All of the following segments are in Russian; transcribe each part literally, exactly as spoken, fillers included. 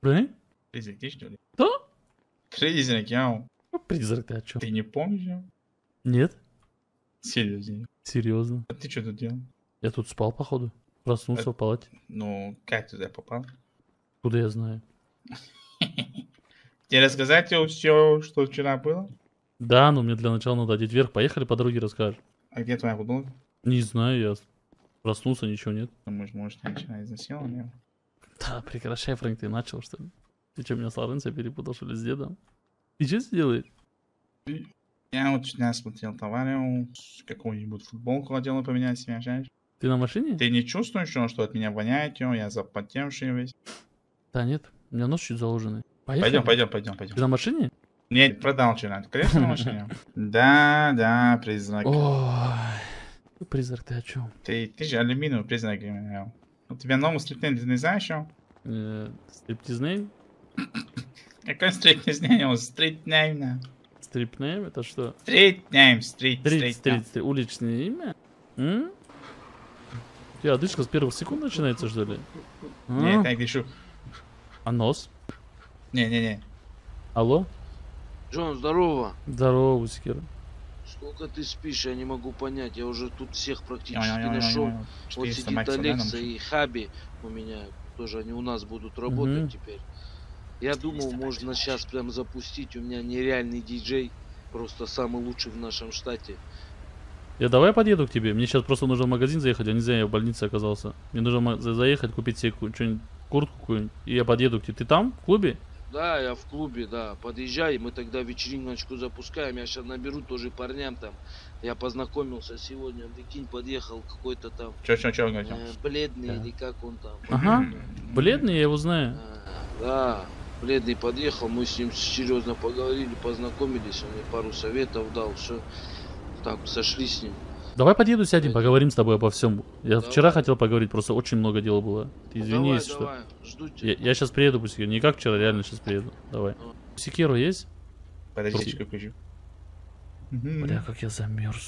Блин? Призрак, ты что ли? Кто? Призрак, я. Ну, призрак, ты о чем? Ты не помнишь? Нет? Серьезно. Серьезно. А ты что тут делал? Я тут спал, походу. Проснулся А- в палате. Ну, как ты туда попал? Куда я знаю? Тебе рассказать все, что вчера было? Да, но мне для начала надо одеть вверх. Поехали, по дороге расскажешь. А где твоя футболка? Не знаю, я проснулся, ничего нет. Думаешь, может, я вчера изнасиловал? Да, прекращай, Фрэнк, ты начал, что ли? Ты что, меня с Лоренцо перепутал, что ли, с дедом? Ты что сделаешь? Я вот вчера смотрел товары, какую-нибудь футболку хотел поменять себе, знаешь? Ты на машине? Ты не чувствуешь, что что от меня воняет, ё? Я запотевший весь? Да нет, у меня нос чуть заложенный. Поехали? Пойдем, пойдем, пойдем, Ты пойдем. на машине? Нет, продал вчера. Ты, конечно, на машине. Да, да, признак. Ой, призрак, ты о чем? Ты, ты же алюминиевый признак имел. У тебя новый стриптнейм, ты не знаешь, что? Э, Стриптизнейм? Какой стриптнейм? Стриптнейм. Стрипнейм? Это что? Стриптнейм, стрит, Стрит, стрит. стрит, стрит. Уличное имя? М? У тебя одышка с первых секунд начинается, что ли? А? Нет, я пишу. А нос? Не-не-не. Алло? Джон, здорово. Здорово, Усикер. Сколько ты спишь, я не могу понять. Я уже тут всех практически Ё-ё-ё-ё-ё. нашел. Вот четыреста сидит максов, да, нам Алекса ещё? и Хаби у меня. Тоже они у нас будут работать Мгм. теперь. Я думал, можно сейчас прям запустить. У меня нереальный диджей. Просто самый лучший в нашем штате. Я давай подъеду к тебе. Мне сейчас просто нужно в магазин заехать, а не зря я в больнице оказался. Мне нужно ма- за- заехать, купить себе ку- что-нибудь, куртку какую-нибудь. И я подъеду к тебе. Ты там, в клубе? Да, я в клубе, да. Подъезжай, мы тогда вечериночку запускаем. Я сейчас наберу тоже парням там. Я познакомился сегодня. Прикинь, подъехал какой-то там Чё, чё, чё, говорю? э, бледный Да. или как он там. Ага. Бледный, я его знаю. А, Да, бледный подъехал, мы с ним серьезно поговорили, познакомились, он мне пару советов дал, все. Так, сошли с ним. Давай подъеду, сядем, Пойдем. поговорим с тобой обо всем. Я Давай. вчера хотел поговорить, просто очень много дела было. Ты Ну, извини, давай, если что. давай, жду тебя. Я, я сейчас приеду, Пусикер. Не как вчера, реально сейчас приеду. Давай. А. Пусикеру есть? Подожди, чекай, включу. Бля, как я замерз.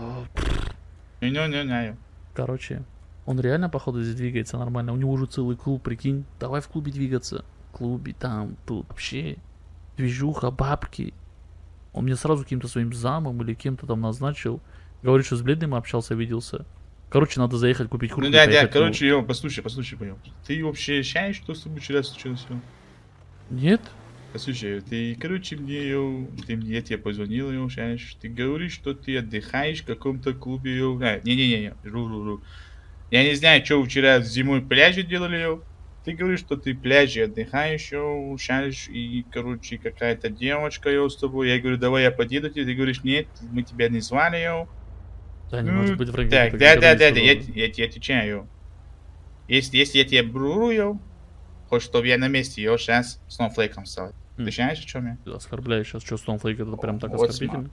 Не-не-не-не. Короче, он реально, походу, здесь двигается нормально. У него уже целый клуб, прикинь. Давай в клубе двигаться. В клубе, там, тут. Вообще, движуха, бабки. Он мне сразу каким-то своим замом или кем-то там назначил. Говорит, что с бледным общался, виделся. Короче, надо заехать купить куртку. Ну и да, да, поехать в клуб. короче, ё, послушай, послушай, понял. Ты вообще ощущаешь, что с тобой вчера случилось? ё? Нет? Послушай, ты, короче, мне, ё, ты мне, я тебе позвонил, ё, знаешь, ты говоришь, что ты отдыхаешь в каком-то клубе, ё. А, не-не-не, ру-ру-ру. Я не знаю, что вы вчера зимой пляжи делали, ё. Ты говоришь, что ты пляжи отдыхаешь, ё, шаришь, и, короче, какая-то девочка, ё, с тобой. Я говорю, давай я подъеду тебе. Ты говоришь, нет, мы тебя не звали, ё. Да, не Ну, может быть, Фрэнк. Так, ты да, никогда да, не да, да, я, сказал. я тебе отвечаю. Если, если я тебе брую, хочешь, чтобы я на месте ее сейчас сноуфлейком стал. М. Ты знаешь, о чем я? Оскорбляю сейчас, что Стоунфлейк, это прям так Вот оскорбительно.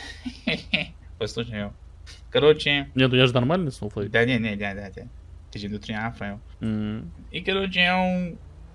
Послушай, ё. Короче, Нет, ну я же нормальный Сноуфлейк. да, не, не, да, да, да. Ты же внутри афро, ё. М. И, короче, ё,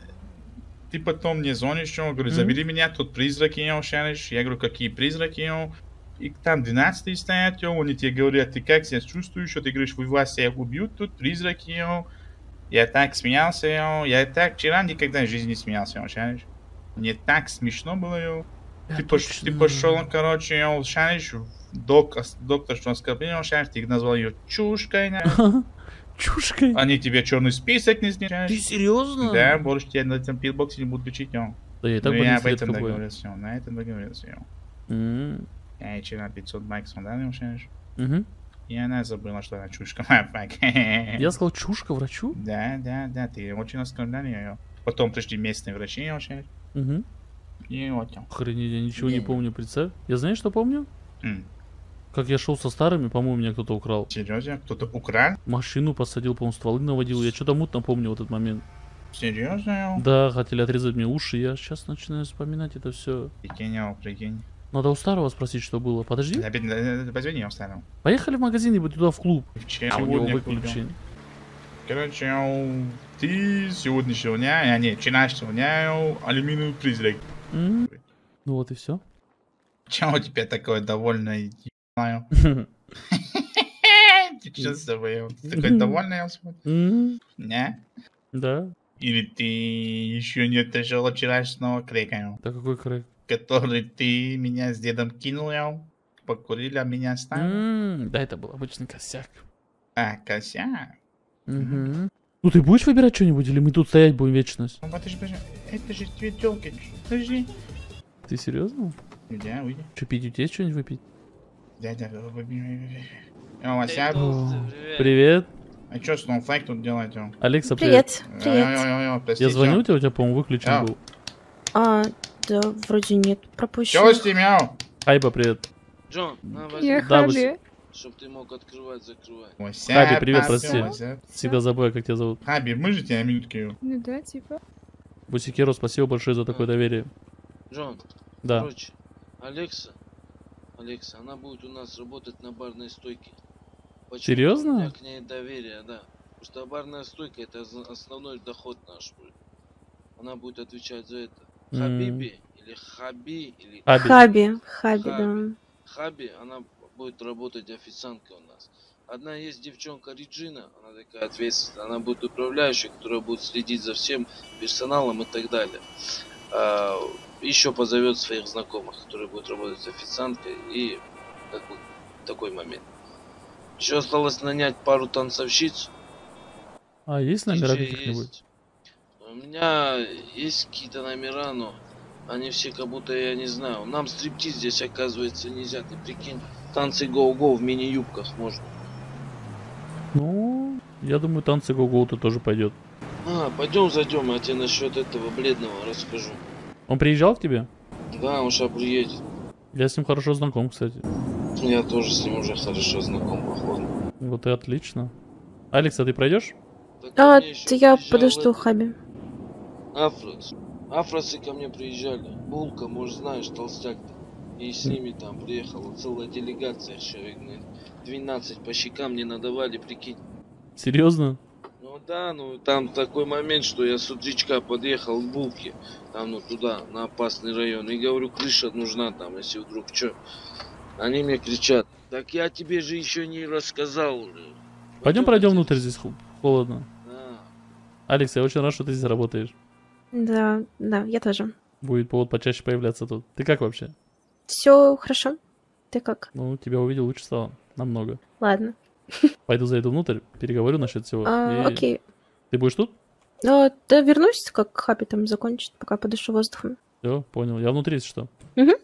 ты потом мне звонишь, ё, говорю, Мгм. забери меня, тут призраки, ё, шаришь. Я говорю, какие призраки, ё? И там двенадцатые стоят, ё, они тебе говорят, ты как себя чувствуешь, ё? Ты говоришь, вы вас всех убьют, тут призраки, ё. Я так смеялся, ё. Я так вчера никогда в жизни не смеялся, ё, шаришь. Мне так смешно было, ё. Я Ты, пош, ты точно- пошел, короче, ё, шаришь, док, доктор, что оскорбление, шаришь, ты назвал ее чушкой, на. Чушкой. Они тебе черный список не сняли. Ты серьезно? Да, больше тебя на этом пилбоксе не будут лечить, ё. Да я и Ну, так я больница об этом редко бываю. договорился, ё. На этом договорился, ё. М. Я ей вчера пятьсот баксов дал, ё, шаришь. Мгм. И она забыла, что она чушка. Ма, фак. Я сказал чушка врачу? Да, да, да, ты очень оскорблял ее. Потом пришли местные врачи, ё, шаришь. Угу. И вот, ё. Охренеть, я ничего не Не. помню, представь. Я знаешь, что помню? М. Как я шел со старыми, по-моему, меня кто-то украл. Серьезно? Кто-то украл? Машину посадил, по-моему, стволы наводил. Я что-то мутно помню в этот момент. Серьезно, ё? Да, хотели отрезать мне уши. Я сейчас начинаю вспоминать это все. Прикинь, ё, прикинь. Надо у старого спросить, что было. Подожди. Да, бед- да, да, позвони ему старому. Поехали в магазин, и туда в клуб. Вчера, А у него сегодня выключен. купил. Короче, ё, ты сегодняшнего дня, а нет, вчерашнего дня, ё, алюминиевый призрак. М. Ну вот и все. Чё у тебя такое довольное, ебаное? Ты чё с тобой, ё? Ты такой довольный, ё, смотри? М. Не? Да. Или ты еще не отошел от вчерашнего крика, Да какой крэк? который ты меня с дедом кинул, я покурили, а меня оставил? М, Да, это был обычный косяк. А, косяк? Мгм. Ну ты будешь выбирать что-нибудь, или мы тут стоять будем вечность? Ну, подожди, подожди, это же две тёлки, подожди. Ты серьезно? Да, уйди. Что, пить у тебя есть что-нибудь выпить? Да, да, выпей, выпей, выпей. О, Вася, Эй, толстый, привет. Привет. а чё Snowflake тут делает? Ё? Алекса, привет. Привет, привет. Ё-ё-ё-ё, простите. Я звоню тебе, у тебя, по-моему, выключен Ау. был. А, да, вроде нет, пропущено. Чё с тем, мяу? Айба, привет. Джон, на, возьми, Я Да, вы Хаби. чтоб ты мог открывать, закрывать. Вася, Хаби, привет, папа, прости. Вася. Всегда забываю, как тебя зовут. Хаби, мы же тебя на минутку. ё. Ну да, типа. Бусикеро, спасибо большое за такое доверие. Джон, Да. короче, Алекса, Алекса, она будет у нас работать на барной стойке. Почему? Серьезно? У меня к ней доверие, да. Потому что барная стойка это оз- основной доход наш. блин. Она будет отвечать за это. М. Хабиби или Хаби или Хаби. Хаби, Хаби, да. Хаби. Хаби, она будет работать официанткой у нас. Одна есть девчонка Реджина, она такая ответственная, она будет управляющей, которая будет следить за всем персоналом и так далее. А, еще позовет своих знакомых, которые будут работать официанткой, и как бы такой момент. Еще осталось нанять пару танцовщиц. А есть номера диджей каких-нибудь? есть. У меня есть какие-то номера, но они все как будто, я не знаю. Нам стриптиз здесь, оказывается, нельзя. Ты прикинь, танцы гоу-гоу в мини-юбках можно. Ну, я думаю, танцы го-го-то тоже пойдет. А, пойдем зайдем, я тебе насчет этого бледного расскажу. Он приезжал к тебе? Да, он сейчас приедет. Я с ним хорошо знаком, кстати. Я тоже с ним уже хорошо знаком, походу. Вот и отлично. Алекс, а ты пройдешь? Так ко А, мне ещё ты я приезжал подожду, этот Хаби. Афрос. Афросы ко мне приезжали. Булка, может, знаешь, толстяк-то. И с ними там приехала целая делегация, человек, наверное, двенадцать по щекам не надавали, прикинь. Серьезно? Ну да, ну там такой момент, что я с утречка подъехал к Булке, там ну туда, на опасный район, и говорю, крыша нужна там, если вдруг что. Они мне кричат, так я тебе же еще не рассказал. Пойдем пройдем внутрь, здесь ху- холодно. Да. Алекс, я очень рад, что ты здесь работаешь. Да, да, я тоже. Будет повод почаще появляться тут. Ты как вообще? Все хорошо? Ты как? Ну, тебя увидел, лучше стало. Намного. Ладно. Пойду зайду внутрь, переговорю насчет всего. А, и- окей. Ты будешь тут? А, да вернусь, как Хаби там закончит, пока подышу воздухом. Все, понял. Я внутри, если что.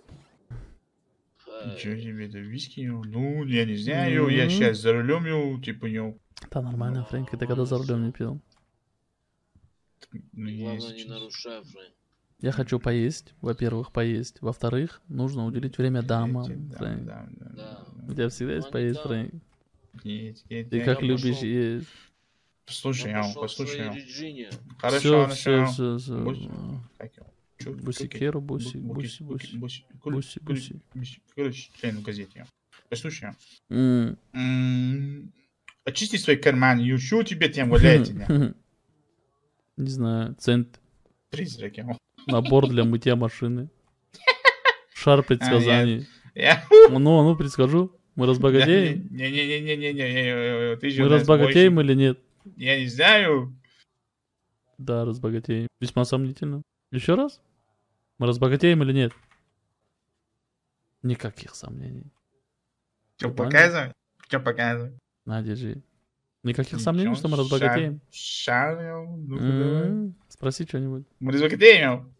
Ничего себе, это виски, ё? Ну, я не знаю, я Мгм. сейчас за рулем, ё, типа, ё. Да, нормально, Фрэнк. Это когда за рулем не пил. Ну, я Главное, не сейчас- нарушай, Фрэнк. Я хочу поесть. Во-первых, поесть. Во-вторых, нужно уделить время дамам, Да, Фрэнк. да, да, Да. У тебя всегда есть Ну, поесть, да. Фрэнк. Есть, есть, Ты я- как я любишь пошёл. есть. Послушай, Он ё, пошёл к послушай, своей ё. Реджине. Хорошо, Все, хорошо. все, ё. все, все. Буси- как его? Чё- Бусикеру, как- буси, бу- буси, буки- буси. буси- Буси, кури- буси. буси- Короче, член в газете. ё. Послушай, ё. М. М, очисти свои карманы, ё, что у тебя там валяется, ня? Не знаю. Цент. Призрак, ё. Набор для мытья машины. Шар предсказаний. Я- Ну, ну, предскажу. Мы разбогатеем? Не-не-не-не-не-не, ты же Мы у нас разбогатеем больше- или нет? Я не знаю. Да, разбогатеем. Весьма сомнительно. Еще раз? Мы разбогатеем или нет? Никаких сомнений. Что Нормально. показывай? Что показывай? На, держи. Никаких сомнений, что мы разбогатеем? Шарил, ну-ка давай. М, Спроси что-нибудь. Мы разбогатеем.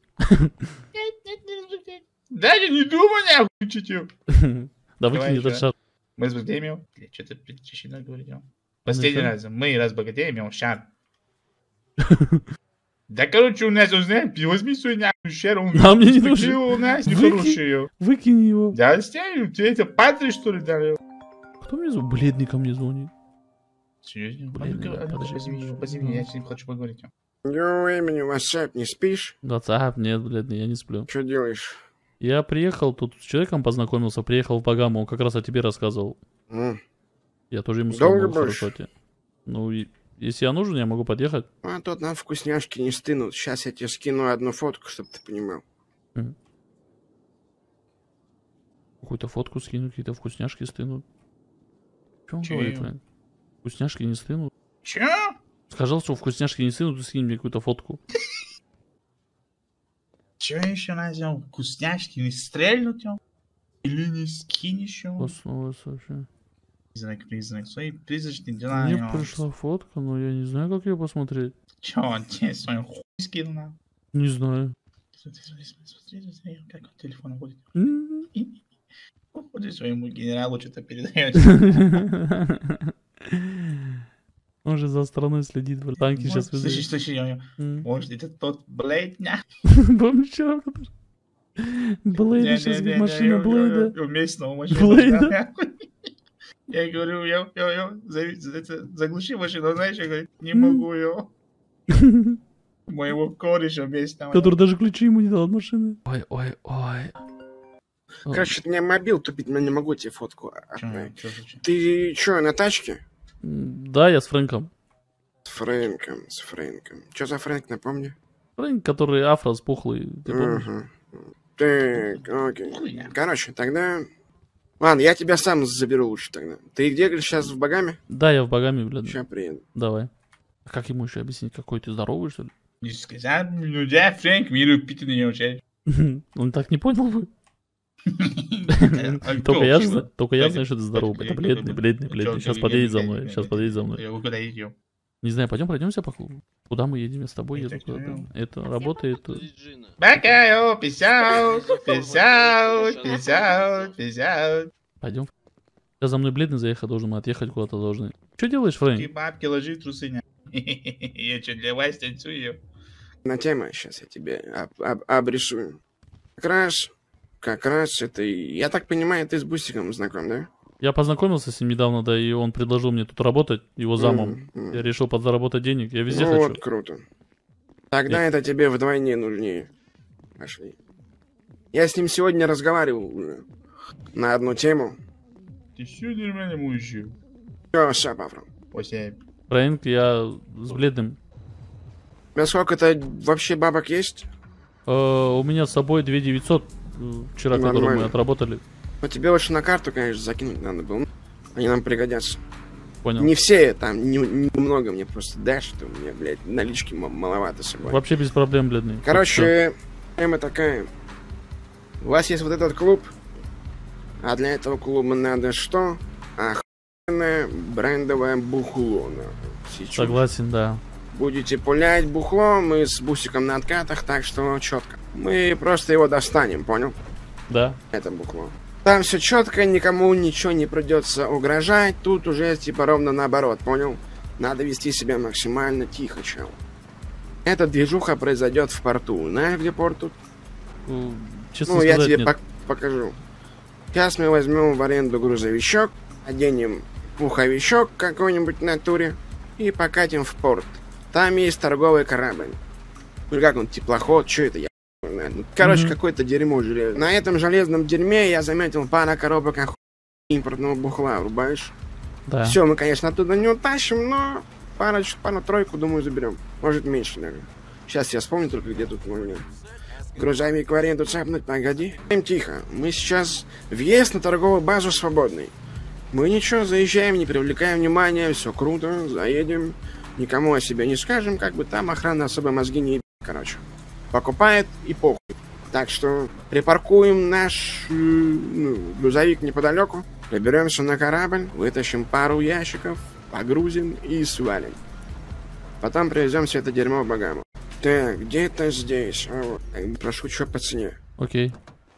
Даже не думай, нахуй, чуть-чуть. Да Давай выкинь этот еще. шар. Мы разбогатеем. Что-то причина говорил. Последний раз. Мы разбогатеем, шар. Да, короче, у нас, узнаем, возьми свой нахуй шар. он А мне не такие нужен. у нас Выкинь. нехорошие. Выкинь его. Да, стянем. Ты это Патрик, что ли, дали? Кто мне звонит? Бледный ко мне звонит. Серьезно? Блин, А ну-ка, да, а ну-ка, подожди. позови его, позови меня, я с ним хочу поговорить. Доброго времени, WhatsApp, не спишь? WhatsApp, нет, бледный, я не сплю. Что делаешь? Я приехал, тут с человеком познакомился, приехал в Багаму, он как раз о тебе рассказывал. М. Я тоже ему сказал, Долго ну, будешь? хорошо тебе. Ну, и- если я нужен, я могу подъехать. А тут нам вкусняшки не стынут. Сейчас я тебе скину одну фотку, чтобы ты понимал. Какую-то фотку скину, какие-то вкусняшки стынут. Что он Чё говорит, я? Фрэнк? Вкусняшки не стынут? Чё? Сказал, что вкусняшки не сыну, ты скинь мне какую-то фотку. Че еще надел? Вкусняшки не стрельнуть? Или не скинь еще? Проснулась вообще. Признак, признак. Свои призрачные дела. Мне ё. пришла фотка, но я не знаю, как ее посмотреть. Че, он тебе свой хуй скинул на? Не знаю. Смотри, смотри, смотри, смотри, смотри, как он телефон уходит. М. Уходит своему генералу, что-то передает. Он же за страной следит, в танки сейчас Слушай, везут. слушай, ё-ё. М. Может, это тот Блейдня? Помнишь, вчера? Блейда сейчас, Не-не-не-не, машина ё- ё- Блейда. ё- Местного машину. Блейда? Я говорю, я, я, я, за- за- за- заглуши машину, знаешь, я говорю, не М. могу ее. Моего кореша местного. Который даже ключи ему не дал от машины. Ой, ой, ой. Короче, у меня мобил тупит, но не могу тебе фотку Чё, отправить. чё случилось? Ты чё, на тачке? М, Да, я с Фрэнком. С Фрэнком, с Фрэнком. Чё за Фрэнк, напомни? Фрэнк, который афро с пухлый, ты помнишь? Ага. Так, окей. Хуйня. Короче, тогда... Ладно, я тебя сам заберу лучше тогда. Ты где, говоришь, сейчас в Багаме? Да, я в Багаме, блядь. Сейчас приеду. Давай. А как ему еще объяснить, какой ты здоровый, что ли? Не сказал, ну да, Фрэнк, миру питание не учать. Он так не понял бы. А Только кто? я же Чего? зна- только я Пойдем, знаю, что ты здоровый. пойдем, Это пойдем, бледный, пойдем. бледный, Чё, бледный. Сейчас чё, подъедет я- за я- мной. я- Сейчас я- подъедет за мной. Я куда идем? Не знаю, пойдем пройдемся по клубу. Куда мы едем? Я с тобой Я еду так не куда-то. понял. Это работает. Реджина. Бакао, писяу, писяу, писяу, писяу. Пойдем. Сейчас за мной бледный заехать должен, мы отъехать куда-то должны. Что делаешь, Ты Фрэнк? бабки ложи в трусы. ня. Я что, для вас танцую? На тему сейчас я тебе об- об- обрисую. Как раз, как раз это... и- Я так понимаю, ты с Бусиком знаком, да? Я познакомился с ним недавно, да, и он предложил мне тут работать, его замом. Мгм, мгм. Я решил подзаработать денег, я везде Ну хочу. вот, круто. Тогда это тебе вдвойне нужнее. Пошли. Я с ним сегодня разговаривал уже на одну тему. Ты все нормально, мужик? Все, все, Павел. После... Фрэнк, я с бледным. У тебя сколько-то вообще бабок есть? Э, у меня с собой две тысячи девятьсот э, вчера, которые мы Нормально. отработали. Ну, тебе лучше на карту, конечно, закинуть надо было. Они нам пригодятся. Понял. Не все, там, не- немного мне просто дашь, что у меня, блядь, налички м- маловато с собой. Вообще без проблем, бледный. Всё. Короче, тема такая. У вас есть вот этот клуб, а для этого клуба надо что? Охуенное брендовое бухло. нахуй. Сейчас Согласен, да. будете пулять бухло, мы с Бусиком на откатах, так что четко. Мы просто его достанем, понял? Да. Это бухло. Там все четко, никому ничего не придется угрожать. Тут уже типа ровно наоборот, понял? Надо вести себя максимально тихо, чел. Эта движуха произойдет в порту. Знаешь, где порт тут? Э, Честно Ну, я сказать, тебе нет. пок- покажу. Сейчас мы возьмем в аренду грузовичок, оденем пуховичок какой-нибудь в натуре и покатим в порт. Там есть торговый корабль. Ну, как он, теплоход, что это, я не знаю. Ну, короче, Мгм. какое-то дерьмо железное. На этом железном дерьме я заметил пара коробок оху... импортного бухла, врубаешь? Да. Все, мы, конечно, оттуда не утащим, но парочку, пару-тройку, думаю, заберем. Может, меньше даже. Сейчас я вспомню только, где тут можно. Грузовик в аренду цапнуть, погоди. Им тихо. Мы сейчас въезд на торговую базу свободный. Мы ничего, заезжаем, не привлекаем внимания, все круто, заедем. Никому о себе не скажем, как бы там охрана особо мозги не ебет, короче. Покупает и похуй. Так что припаркуем наш э, ну, грузовик неподалеку, приберемся на корабль, вытащим пару ящиков, погрузим и свалим. Потом привезем все это дерьмо в Багаму. Так, где-то здесь. А, вот. Так, прошу, что по цене? Окей.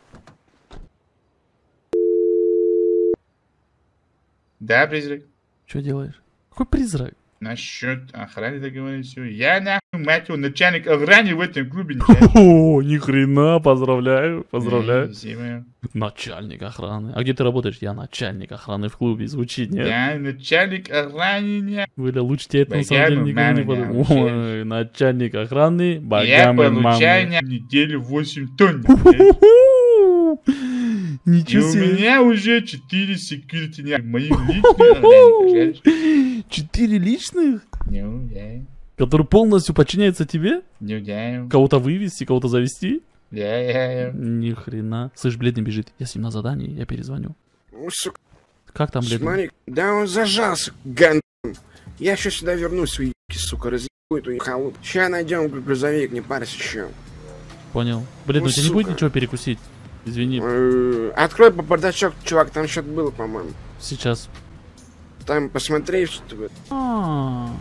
Да, призрак? Что делаешь? Какой призрак? Насчет охраны договорились. Я нахуй, мать его, начальник охраны в этом клубе. начальник. О, ни хрена, поздравляю, поздравляю. Спасибо. Начальник охраны. А где ты работаешь? Я начальник охраны в клубе. Звучит, нет? Я начальник охраны. не- Бля, лучше тебе это на самом деле Багамы никому не мамы, подумал. да, Ой, начальник охраны, Я Багамы получаю мамы. в неделю восемь тонн. Ху-ху-ху! И Ничего у себе. меня уже четыре секьюрити. Мои личные охранники. Четыре личных? Ну, да. Которые полностью подчиняются тебе? Ну, да. Кого-то вывести, кого-то завести? Да, да, да. Ни хрена. Слышь, бледный бежит. Я с ним на задании, я перезвоню. Ну, сука, Как там, бледный? смотри. Да он зажался, ган. Я сейчас сюда вернусь, уебки, сука, разъебу эту халупу. Сейчас найдем грузовик, не парься еще. Понял. Блин, Ну, у тебя не будет сука. ничего перекусить? Извини. Э, Открой по бардачок, чувак, там что-то было, по-моему. Сейчас. Там посмотри, что будет. А.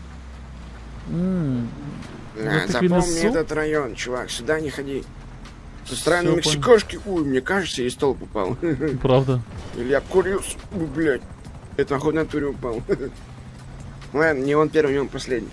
М. Да, ты квинесу? запомни этот район, чувак, сюда не ходи. Со стороны Всё, Мексикошки, ой, мне кажется, я из столб упал. Правда. Или обкурился, ой, блядь. Это охот на туре упал. Ладно, не он первый, не он последний.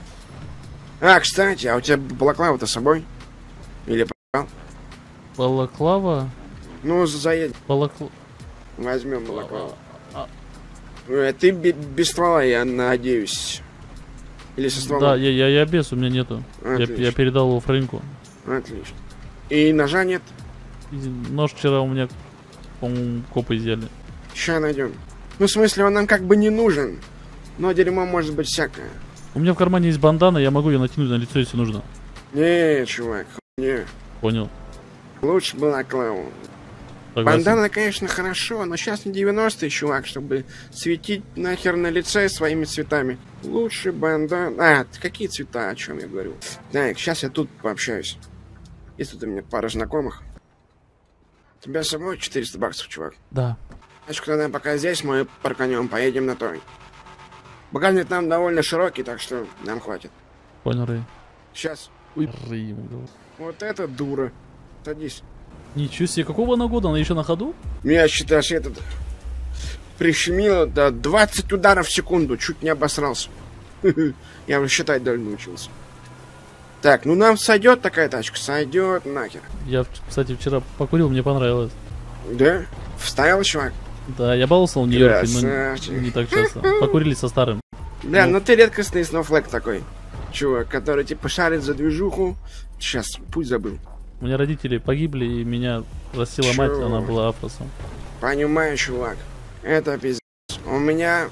А, кстати, а у тебя балаклава-то с собой? Или по***ал? Балаклава? Ну, заедь, Балакла... возьмем балаклаву. А, Э, Ты бе- без ствола, я надеюсь. Или со стволом? Да, я, я, я без, у меня нету. Я, Отлично. я передал его Фрэнку. Отлично. И ножа нет? И нож вчера у меня, по-моему, копы изъяли. Ща найдем. Ну, в смысле, он нам как бы не нужен. Но дерьмо может быть всякое. У меня в кармане есть бандана, я могу ее натянуть на лицо, если нужно. Не, чувак, не. Понял. Лучше балаклаву. Согласен. Бандана, конечно, хорошо, но сейчас не девяностые, чувак, чтобы светить нахер на лице своими цветами. Лучше бандан... А, какие цвета, о чем я говорю? Так, сейчас я тут пообщаюсь. Есть тут у меня пара знакомых. У тебя с собой четыреста баксов, чувак. Да. Значит, тогда пока здесь мы парканем, поедем на той. Багажник там довольно широкий, так что нам хватит. Понял, Рэй. Сейчас. Ой, Рэй ему говорю. Вот это дура. Садись. Ничего себе, какого она года? Она еще на ходу? Меня, считаешь, этот... Прищемило до двадцать ударов в секунду. Чуть не обосрался. Я уже считать даже научился. Так, ну нам сойдет такая тачка? Сойдет нахер. Я, кстати, вчера покурил, мне понравилось. Да? Вставил, чувак? Да, я баловался в Нью-Йорке, но Красавчик. не так часто. Покурили со старым. Да, Ну. ну ты редкостный сноуфлэк такой. Чувак, который типа шарит за движуху. Сейчас, путь забыл. У меня родители погибли, и меня растила Чё? мать, она была афросом. Понимаю, чувак. Это пиздец. У меня...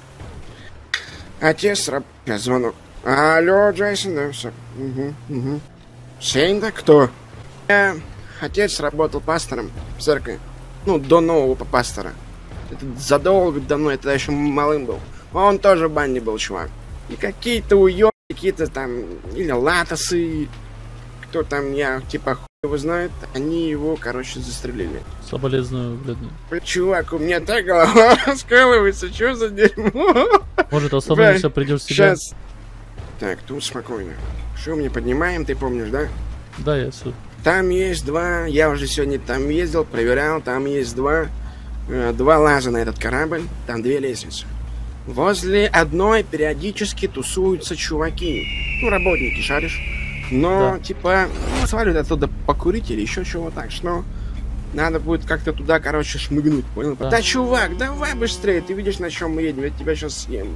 Отец раб... Сейчас звонок. Алло, Джейсон, да, все. Угу, угу. Сейнда, кто? Я... Отец работал пастором в церкви. Ну, до нового пастора. Это задолго до мной, это еще малым был. Он тоже в банде был, чувак. И какие-то уёбки, какие-то там... Или латосы... Кто там, я, типа, хуй его знает. Они его, короче, застрелили. Соболезную, блядь. Чувак, у меня так голова раскалывается, что за дерьмо? Может, остановишься, придешь в себя? Сейчас. Так, тут спокойно. Что мы не поднимаем, ты помнишь, да? Да, я все. Там есть два, я уже сегодня там ездил, проверял, там есть два, э, два лаза на этот корабль, там две лестницы. Возле одной периодически тусуются чуваки, ну, работники, шаришь. Но, Да. типа, ну, сваливают оттуда покурить или еще чего так, что надо будет как-то туда, короче, шмыгнуть, понял? Да. Да, чувак, давай быстрее, ты видишь, на чем мы едем, я тебя сейчас съем.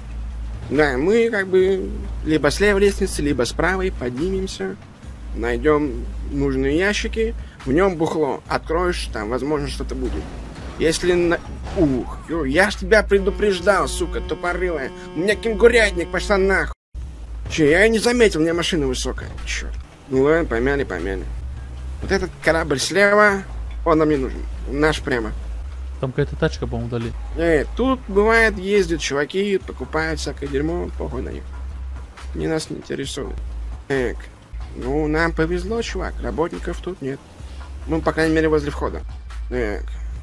Да, мы как бы либо с левой лестницы, либо с правой поднимемся, найдем нужные ящики, в нем бухло, откроешь, там, возможно, что-то будет. Если на... Ух, ё, я ж тебя предупреждал, сука, тупорылая. У меня кенгурятник, пошла нахуй. Че, я и не заметил, у меня машина высокая. Черт. Ну ладно, помяли, помяли. Вот этот корабль слева, он нам не нужен. Наш прямо. Там какая-то тачка, по-моему, дали. Э, тут бывает, ездят чуваки, покупают всякое дерьмо, похуй на них. Не нас не интересует. Так, ну нам повезло, чувак, работников тут нет. Ну, по крайней мере, возле входа. Так.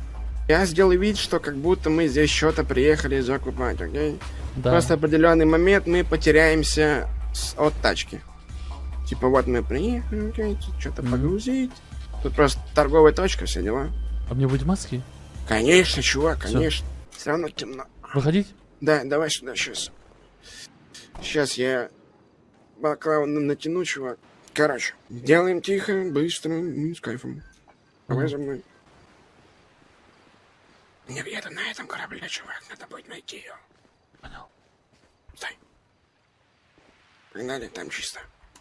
Я сделал вид, что как будто мы здесь что-то приехали закупать, окей? Да. Просто в определенный момент мы потеряемся с- от тачки. Типа вот мы приехали, окей, тут что-то Мгм. погрузить. Тут просто торговая точка, все дела. А мне быть в маске? Конечно, чувак, Всё. конечно. Все равно темно. Выходить? Да, давай сюда сейчас. Сейчас я балаклаву на- натяну, чувак. Короче, делаем тихо, быстро и с кайфом. Давай за мной. Не где-то на этом корабле, чувак, надо будет найти ее. Понял. Стой. Погнали, там чисто.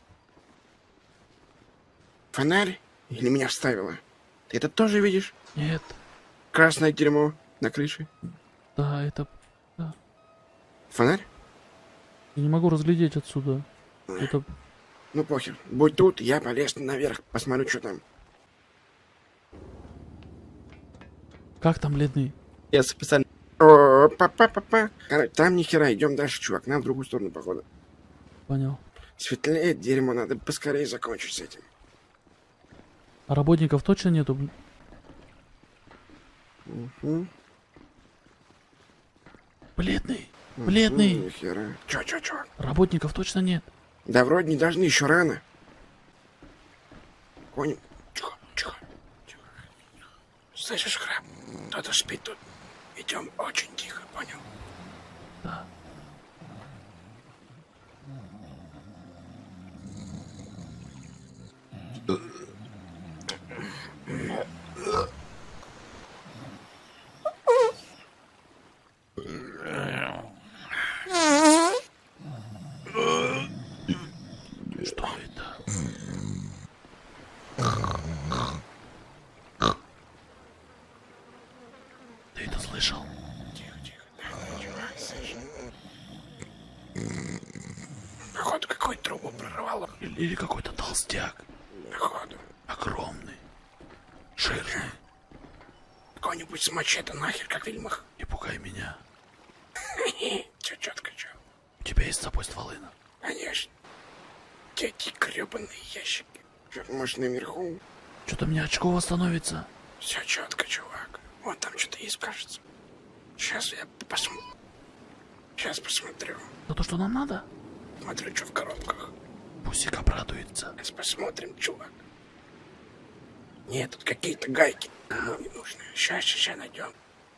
Фонарь? Или меня вставило? Ты это тоже видишь? Нет. Красное дерьмо на крыше. Да, это... Фонарь? Я не могу разглядеть отсюда. Это... Ну похер. Будь тут, я полез наверх, посмотрю, что там. Как там, бледный? Я специально... Опа-па-па-па. Короче, там ни хера, идем дальше, чувак. Нам в другую сторону, походу. Понял. Светлеет дерьмо, надо поскорее закончить с этим. А работников точно нету? Блин? Угу. Бледный. Бледный. Угу, ни хера. Чё, чё, чё? Работников точно нет. Да вроде не должны, еще рано. Конь. Тихо, тихо, тихо. Слышишь храп? Кто-то спит тут. Идем очень тихо, понял? Да. Что это? Ты это слышал? Тихо, тихо. Да, чувак, слышишь? Походу, какую-то трубу прорвало. Или, или какой-то толстяк. Походу. Огромный. Жирный. Какой-нибудь с мачете нахер, как в фильмах. Не пугай меня. Чё, чётко, чё? У тебя есть с собой стволы? Конечно. Эти гребаные ящики. Чё, может, наверху? Что-то мне очково становится. Все четко, чувак. Вон там что-то есть, кажется. Сейчас я посмотрю. Сейчас посмотрю. Это то, что нам надо? Смотрю, что в коробках. Пусик обрадуется. Сейчас посмотрим, чувак. Нет, тут какие-то гайки. Нам не нужны. Сейчас, сейчас найдем.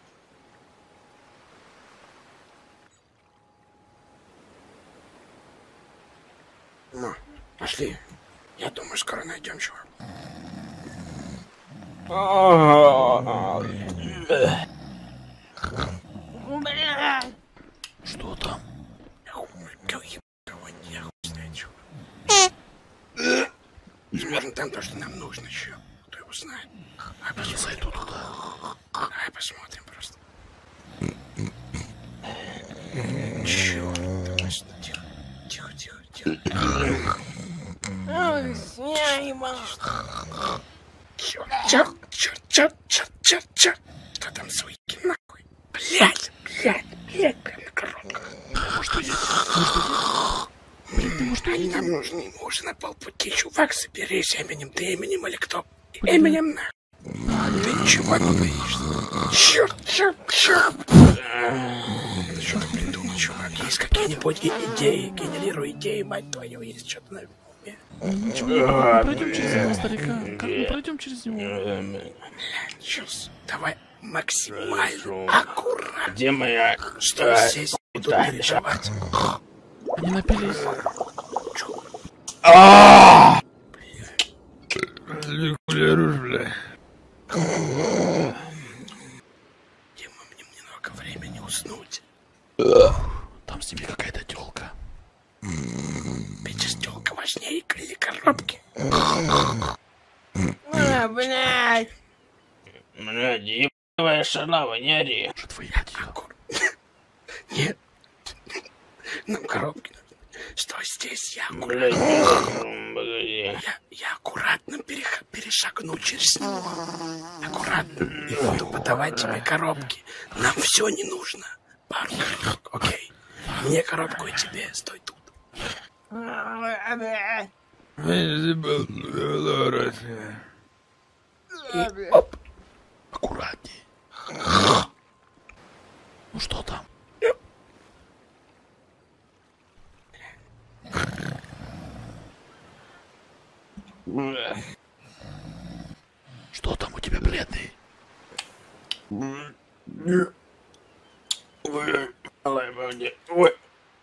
Ну, пошли. Я думаю, скоро найдем, чувак. Что там? Возможно, там то, что нам нужно еще. Кто его знает. А Я не зайду туда. давай посмотрим просто. Черт. Тихо, тихо, тихо, тихо. Черт, черт, черт, черт, черт, черт, черт. Кто там звуки нахуй? Блядь, блядь, блядь, прям на коробках. Может, уедем? Может, уедем? Блин, ты может, Они уедем? нам нужны, мы уже на полпути. Чувак, соберись, Эминем, ты Эминем или кто? Эминем нахуй. Ты ничего не боишься. Черт, черт, черт. Что ты придумал, чувак? Есть какие-нибудь и- идеи? Генерируй идеи, мать твою, есть что-то на уме. Ничего, мы пройдем через него, старика. Как мы пройдем через него? Сейчас, давай максимально аккуратно. Где моя... Что здесь будут переживать? Они напились. Регулируешь, бля. Дима, мне немного времени уснуть. Там с ними какая-то тёлка. Пятистёлка важнее или коробки? А, блядь. Блядь, ебаная шалава, не ори. Может, выебать её? Аккур... Нет. Нам коробки нужны. Стой здесь, я аккуратно. Блядь, погоди. Я, я аккуратно перех... перешагну через него. Аккуратно. И буду подавать тебе коробки. Нам все не нужно. Пару коробок, окей? Мне коробку и тебе. Стой тут. И оп. Аккуратней. Ну что там? Что там у тебя, бледный? Ой.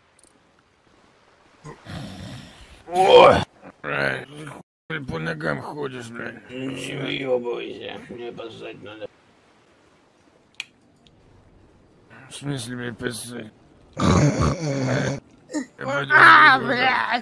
Ой. Блядь, по ногам ходишь, блядь. Не въебывайся, мне поссать надо. В смысле, блядь, поссать? А, блядь.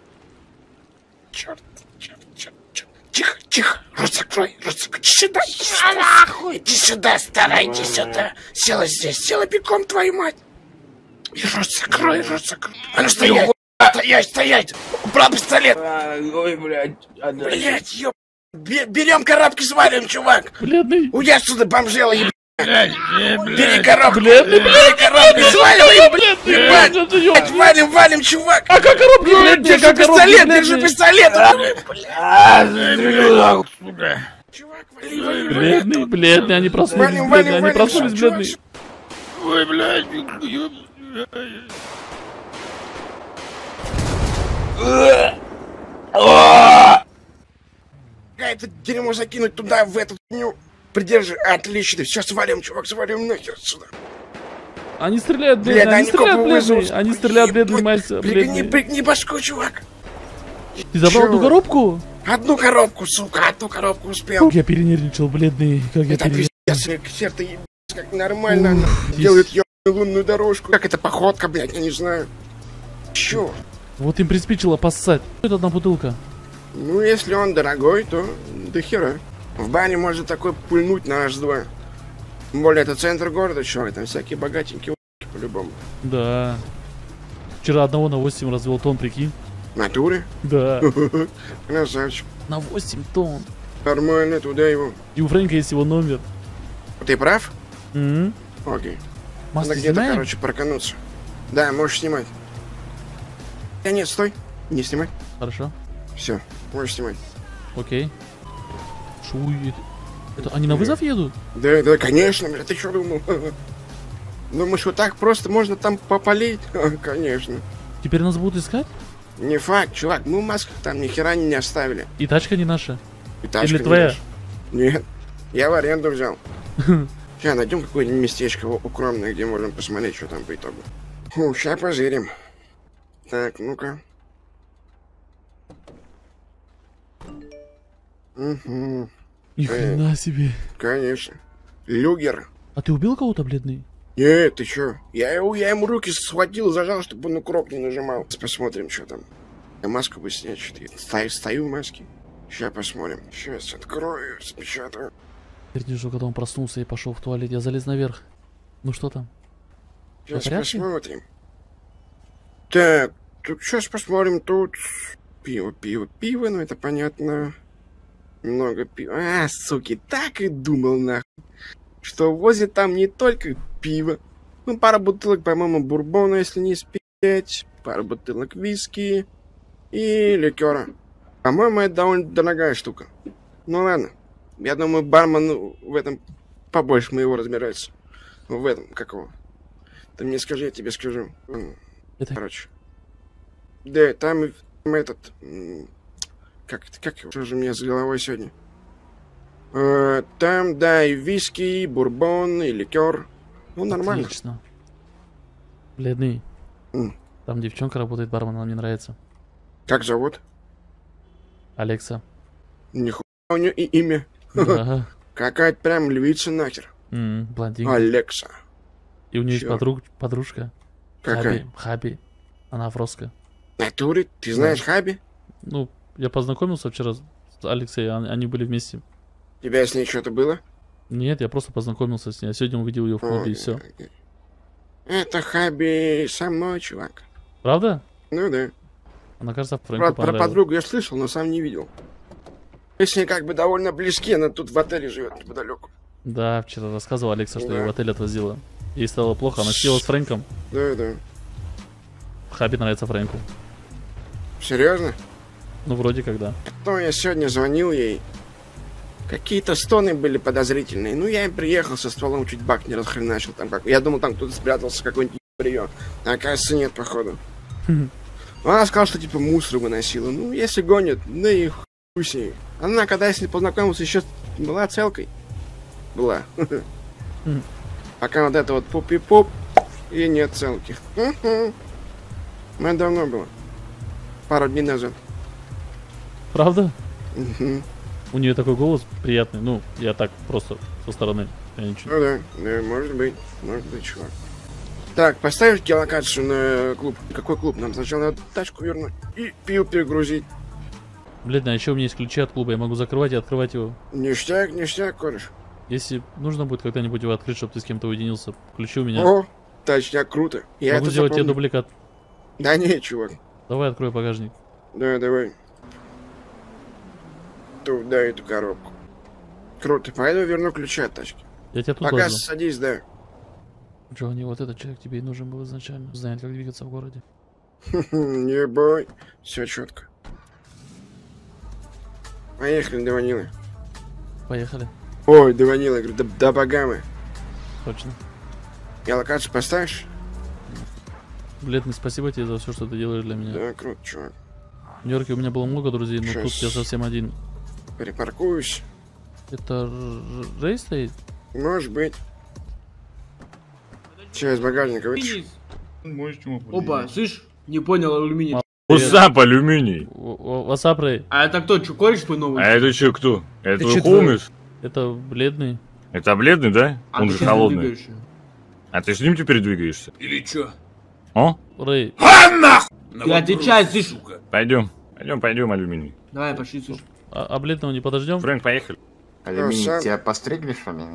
Черт, черт, черт, черт. Тихо, тихо. Рот закрой, рот закрой. Иди сюда, иди сюда. Иди сюда, старая, иди сюда. Села здесь, села бегом, твою мать. И рот закрой, рот закрой. А ну стоять, стоять, стоять. Убрал пистолет. Ой, блядь, отдай. Блять, ёб... Берем коробки, свалим, чувак. Бледный. Уйди отсюда, бомжела, еб... Блядь, э, Бери блядь. коробку! Бледный, Бери коробку! Сваливай, блядь! Ебать! Блядный, Валим, валим, чувак! а как коробки, блядь, Держи как коробки, пистолет, блядь, держи блядь. пистолет! А, застрелю нахуй, сука. Чувак, вали, вали, вали! Бледный, бледный, они проснулись, Валим, бледный, валим, они валим! проснулись, чувак, бледный. Ой, блядь. ёб- Это дерьмо закинуть туда, в эту хуйню. Придержи. Отлично. Все, свалим, чувак, свалим нахер отсюда. Они стреляют, Блядь, бледный, они они стреляют, копы бледный, вызовут. они стреляют, бледный, Ебать, мастер, Пригни, бледный. пригни башку, чувак. Ты забрал Чё? одну коробку? Одну коробку, сука, одну коробку успел. Как я перенервничал, бледный, как я Это перенервничал. пиздец, сердце ебать, как нормально она делает ебаную лунную дорожку. Как это походка, блядь, я не знаю. Чё? Вот им приспичило поссать. Что это одна бутылка? Ну, если он дорогой, то до хера. В бане можно такой пульнуть на раз-два. Тем более, это центр города, чувак, там всякие богатенькие у**ки по-любому. Да. Вчера одного на восемь развел тонн, прикинь. Натуры? Да. Красавчик. На восемь тонн. Нормально, туда его. И у Фрэнка есть его номер. Ты прав? М? Окей. Масло Надо где-то, снимаем? короче, прокануться. Да, можешь снимать. Да нет, стой. Не снимай. Хорошо. Все, можешь снимать. Окей. Шует. Это они на вызов едут? Да, да, конечно, бля, ты что думал? Думаешь, вот так просто можно там попалить? Конечно. Теперь нас будут искать? Не факт, чувак, мы в масках там ни хера не оставили. И тачка не наша. И тачка Или не твоя? наша. Нет, я в аренду взял. Сейчас найдем какое-нибудь местечко укромное, где можем посмотреть, что там по итогу. Фу, сейчас позырим. Так, ну-ка. Угу, Ни хрена себе. конечно. Люгер. А ты убил кого-то, бледный? Нет, ты чё? Я, его, я ему руки схватил, зажал, чтобы он укроп не нажимал. Посмотрим, что там. Я маску бы снять, что-то. Я стою, стою в маске. Сейчас посмотрим. Сейчас открою, распечатаю. Держу, когда он проснулся и пошел в туалет. Я залез наверх. Ну что там? Сейчас в порядке? посмотрим. Так, тут сейчас посмотрим. Тут пиво, пиво, пиво, ну это понятно. Много пива. А, суки, так и думал, нахуй. Что возят там не только пиво. Ну, пара бутылок, по-моему, бурбона, если не спеть. Пара бутылок виски. И ликера. По-моему, это довольно дорогая штука. Ну ладно. Я думаю, бармен в этом побольше моего разбирается. В этом, как его. Ты мне скажи, я тебе скажу. М, Это... Короче. Да, там, и- там этот... м, Как, это- как его? Что же у меня с головой сегодня? Э, там, да, и виски, и бурбон, и ликер. Ну, нормально. Отлично. Бледный. М. Там девчонка работает барменом, она мне нравится. Как зовут? Алекса. Нихуя у нее и имя. Да. Какая-то прям львица нахер. М, Блондинка. Алекса. И у нее есть Чё? подруг... подружка. Какая? Хаби. Хаби. Она афроска. Натуре? Ты знаешь Хаби? Ну, я познакомился вчера с Алексеем, они они были вместе. У тебя с ней что-то было? Нет, я просто познакомился с ней. А сегодня увидел ее в клубе и Ой, все. ой. Это Хаби со мной, чувак. Правда? Ну да. Она, кажется, Про, Фрэнку про понравилась. подругу я слышал, но сам не видел. Мы с ней как бы довольно близки, она тут в отеле живет неподалеку. Да, вчера рассказывала Алекса, что Да. ее в отель отвозила. Ей стало плохо, она сидела с Фрэнком. Да, да. Хаби нравится Фрэнку. Серьезно? Ну, вроде как да. То я сегодня звонил ей. Какие-то стоны были подозрительные. Ну, я и приехал со стволом, чуть бак не расхреначил. Там как... Я думал, там кто-то спрятался, какой-нибудь ебрё. А оказывается, нет, походу. Она сказала, что типа мусор выносила. Ну, если гонят, да и хуй с ней. Она, когда я с ней познакомился, еще была целкой. Была. Мгм. Пока вот это вот пуп-и-пуп, и нет целки. Мгм. Ну, это давно было. Пару дней назад. Правда? Мгм. У нее такой голос приятный. Ну, я так просто со стороны. Я ничего... Ну да, да, может быть, может быть, чувак. Так, поставишь геолокацию на клуб. Какой клуб? Нам сначала надо тачку вернуть и пиво перегрузить. Блин, а еще у меня есть ключи от клуба. Я могу закрывать и открывать его. Ништяк, ништяк, кореш. Если нужно будет когда-нибудь его открыть, чтобы ты с кем-то уединился, ключи у меня. О, точняк, круто. Я Могу это сделать тебе запомню. дубликат. Да не, чувак. Давай открой багажник. Да, давай. Туда эту коробку. Круто. Пойду верну ключи от тачки. Я тебя тут Пока возьму. садись, да. Джонни, вот этот человек тебе и нужен был изначально. Знает, как двигаться в городе. Не бой. Все четко. Поехали, до Ванилы. Поехали. Ой, до Ванилы, я говорю, до, до Багамы. Точно. И локацию поставишь? Бледный, спасибо тебе за все, что ты делаешь для меня. Да, круто, чувак. В Нью-Йорке у меня было много друзей, но Щас. тут я совсем один. Перепаркуюсь. Это Р- Рэй стоит? Может быть. Че, из багажника вытащу? Можешь чему Опа, слышь, не понял, алюминий. Ма- Усап, алюминий. Васап, Рэй. А это кто, что, кореш твой новый? А это что, кто? Это чё, твой Холмис? Это бледный. Это бледный, да? А Он ты же чё холодный. двигаешься? А ты с ним теперь двигаешься? Или чё? О? Рэй. А нахуй! На Ты вопрос, отвечай, слышь. сука. Пойдем. Пойдем, пойдем, алюминий. Давай, пошли, слышь. А, а бледного не подождем? Фрэнк, поехали. Алюминий, сам- тебя постригли, что ли?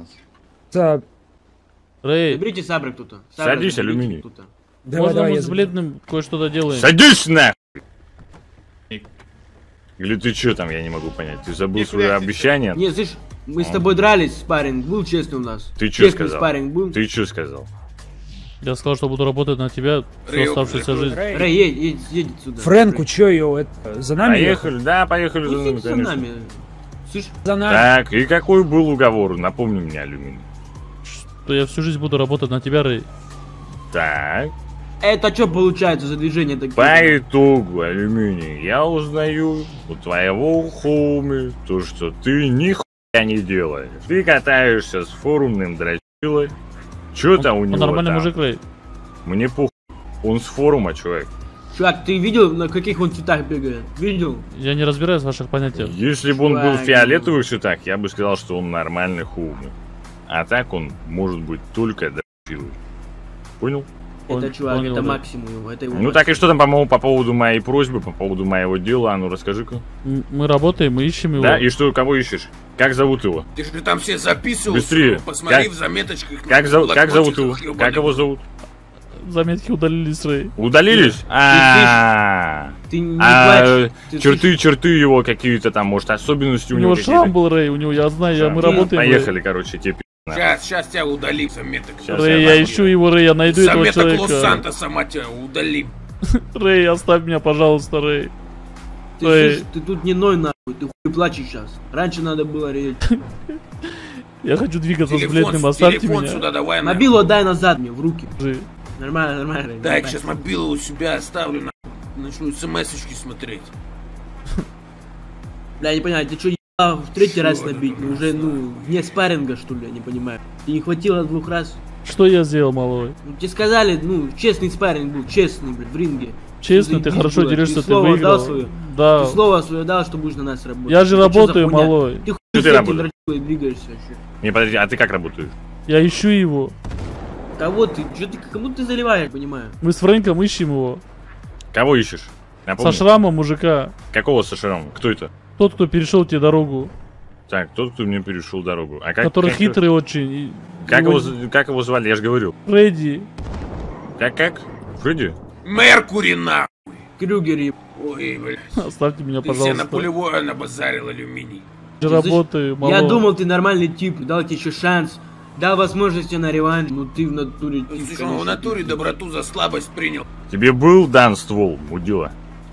Рэй, Заберите сабры кто-то. Сабры Садись, заберите алюминий. кто-то. можно мы с бледным кое-что доделаем? Садись нахуй! Или ты что там, я не могу понять. Ты забыл Не свое прячься. обещание? Не, слышь, мы с тобой дрались, спарринг был честный у нас. Ты чё Честный сказал? спарринг был. Ты что сказал? Я сказал, что буду работать на тебя всю Рэй, оставшуюся Рэй, жизнь. Рэй, едь, едь, едь отсюда. Фрэнку, чё ее, это, за нами ехал? Поехали, да, поехали за Ну, нами, едь за конечно. нами. Слышь, За нами. Так, и какой был уговор? Напомни мне, алюминий. Что я всю жизнь буду работать на тебя, Рэй. Так, это что получается за движение такие? по итогу, алюминий, я узнаю у твоего хоми то, что ты нихуя не делаешь. Ты катаешься с форумным дрочилой. Чё там у Он него нормальный там? мужик, Рэй. Мне похуй. Он с форума, чувак. Чувак, ты видел, на каких он цветах бегает? Видел? Я не разбираюсь в ваших понятиях. Если бы он был в Чувак, фиолетовых цветах, я бы сказал, что он нормальный хоуми. А так он может быть только дрочилой. Понял? Пон- Это, чувак, понял, это да. максимум его. Это его Ну так и что там, по-моему, по поводу моей просьбы, по поводу моего дела, а ну расскажи-ка. М- Мы работаем, мы ищем его. Да, и что, кого ищешь? Как зовут его? Ты же там все записывал. Быстрее. сука. Посмотри Как- в заметочках. Как, на зов- как зовут его? блокнотиках, Как его ёбаных. зовут? Заметки удалились, Рэй. Удалились? А Ты не плачь. А Ты черты, черты его какие-то там, может, особенности У у него него шрам какие-то? был, Рэй, у него, я знаю, я, мы Шрам. работаем. Рэй. Поехали, короче, тебе пи***. Сейчас, сейчас тебя удалим заметок. Щас Рэй, я я нахуй. ищу его, Рэй, я найду этого Заметок человека. Лос-Санто сама тебя удалим. Рэй, оставь меня, пожалуйста, Рэй. Ты, Эй. слышь, ты тут не ной нахуй, ты хуй плачешь сейчас. Раньше надо было реветь. Я хочу двигаться с Телефон, бледным, оставьте телефон меня. сюда давай. нахуй. Мобилу отдай назад мне в руки. Рэй. Нормально, нормально. Рэй, Дай, давай. сейчас мобилу у себя оставлю, нахуй. Начну смс-очки смотреть. Бля, я не понимаю, ты что, ебал в третий раз набить? Ну уже, ну, вне спарринга, что ли, я не понимаю. Тебе не хватило двух раз? Что я сделал, малой? Ну, тебе сказали, ну, честный спарринг был, честный, блядь, в ринге. Честно, ты Заебись хорошо было. дерешься, Ты ты слово выиграл. дал свое? Да. Ты слово свое дал, что будешь на нас работать. Я же Ты чё за работаю, хуйня? малой. Ты хуй Что с ты этим работаешь? дрочилой двигаешься вообще. Не, подожди, а ты как работаешь? Я ищу его. Кого ты? Чё ты, кому ты заливаешь, понимаю? Мы с Фрэнком ищем его. Кого ищешь? Напомни. Со шрамом мужика. Какого со шрамом? Кто это? Тот, кто перешел тебе дорогу. Так, тот, кто мне перешел дорогу. А как, Который как, хитрый очень. и- Как его- его, з- как его звали? Я же говорю. Фредди. Как, как? Фредди? Меркури, нахуй. Крюгер, еб... Ой, блядь. Оставьте меня, Ты все на пожалуйста. пулевое набазарил алюминий. Я Ты работаю, малой. Я думал, ты нормальный тип, дал тебе еще шанс. Дал возможность тебе на реванш, ну ты в натуре... тип, Слушай, он в конечно, натуре тип. доброту за слабость принял. Тебе был дан ствол, мудила?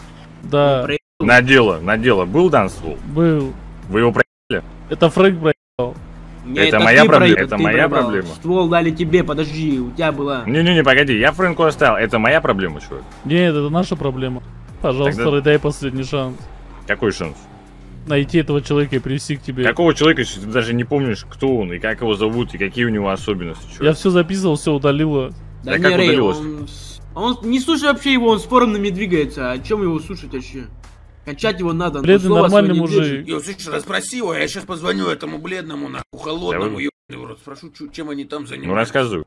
Да, Про- На дело, на дело. Был дан ствол? был. Вы его про... Это Фрэнк проебал. Не, Это моя ты проблема, проеб- это ты моя проебал. проблема. Ствол дали тебе, подожди, у тебя была... Не-не-не, погоди, я Фрэнку оставил. Это моя проблема, чувак. Нет, это наша проблема. Пожалуйста, Тогда- Рэй, дай последний шанс. Какой шанс? Найти этого человека и привести к тебе. Какого человека, если ты даже не помнишь, кто он, и как его зовут, и какие у него особенности, чувак? Я все записывал, все удалило. Да Да не, как Рэй, удалилось? он... с- Он не слушай вообще его, он с форумными двигается, о чем его слушать вообще? Кончать его надо, он Бледный слово нормальный свое не держит. мужик. Йо, слышишь, расспроси его, я сейчас позвоню этому бледному, нахуй, холодному, Давай. ебаный в рот. Спрошу, чё- чем они там Ну занимаются. рассказывай.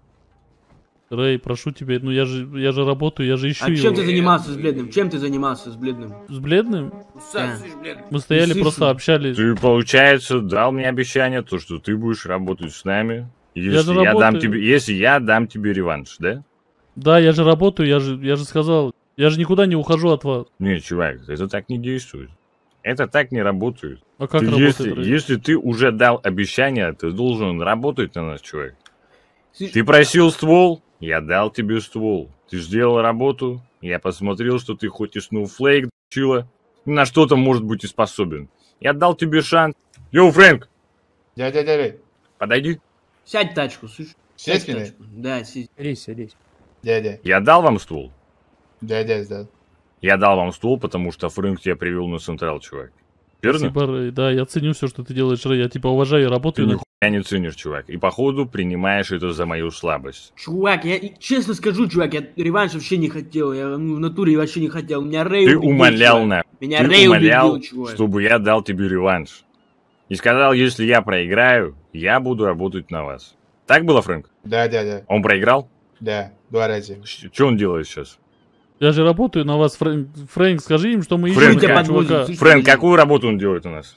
Рэй, прошу тебя, ну я же, я же работаю, я же ищу А его. чем ты занимался с бледным? Чем ты занимался с бледным? С бледным? Сам, Да. слышь, бледный. Мы стояли, слышу. просто общались. Ты, получается, дал мне обещание, то, что ты будешь работать с нами, если же я, дам работаю. тебе, если я дам тебе реванш, да? Да, я же работаю, я же, я же сказал. Я же никуда не ухожу от вас. Не, чувак, это так не действует. Это так не работает. А как Ты работает, если, Рэй? если ты уже дал обещание, ты должен работать на нас, человек. Слышь, Ты просил ствол, я дал тебе ствол. Ты сделал работу, я посмотрел, что ты хоть и Snowflake, чила, на что-то, может быть, и способен. Я дал тебе шанс. Йоу, Фрэнк, Дядя, дядя, подойди. сядь в тачку, слышь? сесть Сядь в мне? тачку. Да, сядь. Садись, садись. Дядя, Я дал вам ствол? дядя сдал. Я дал вам ствол, потому что Фрэнк тебя привел на Централ, чувак. Верно? Спасибо, Рэй. Да, я ценю все, что ты делаешь, Рэй. Я тебя уважаю и Ты работаю на... нихуя не ценишь, чувак. И походу принимаешь это за мою слабость. Чувак, я и честно скажу, чувак, я реванш вообще не хотел. Я ну, в натуре вообще не хотел. Меня Рэй Ты убедил, умолял чувак. на... Меня Ты Рэй умолял, убедил, чувак. чтобы я дал тебе реванш. И сказал, если я проиграю, я буду работать на вас. Так было, Фрэнк? Да, дядя, Он проиграл? да, два раза. Что он делает сейчас? Я же работаю на вас, Фрэнк. Фрэнк, скажи им, что мы ищем Фрэнк, этого тебя подвозим, чувака. слышь? Фрэнк, какую работу он делает у нас?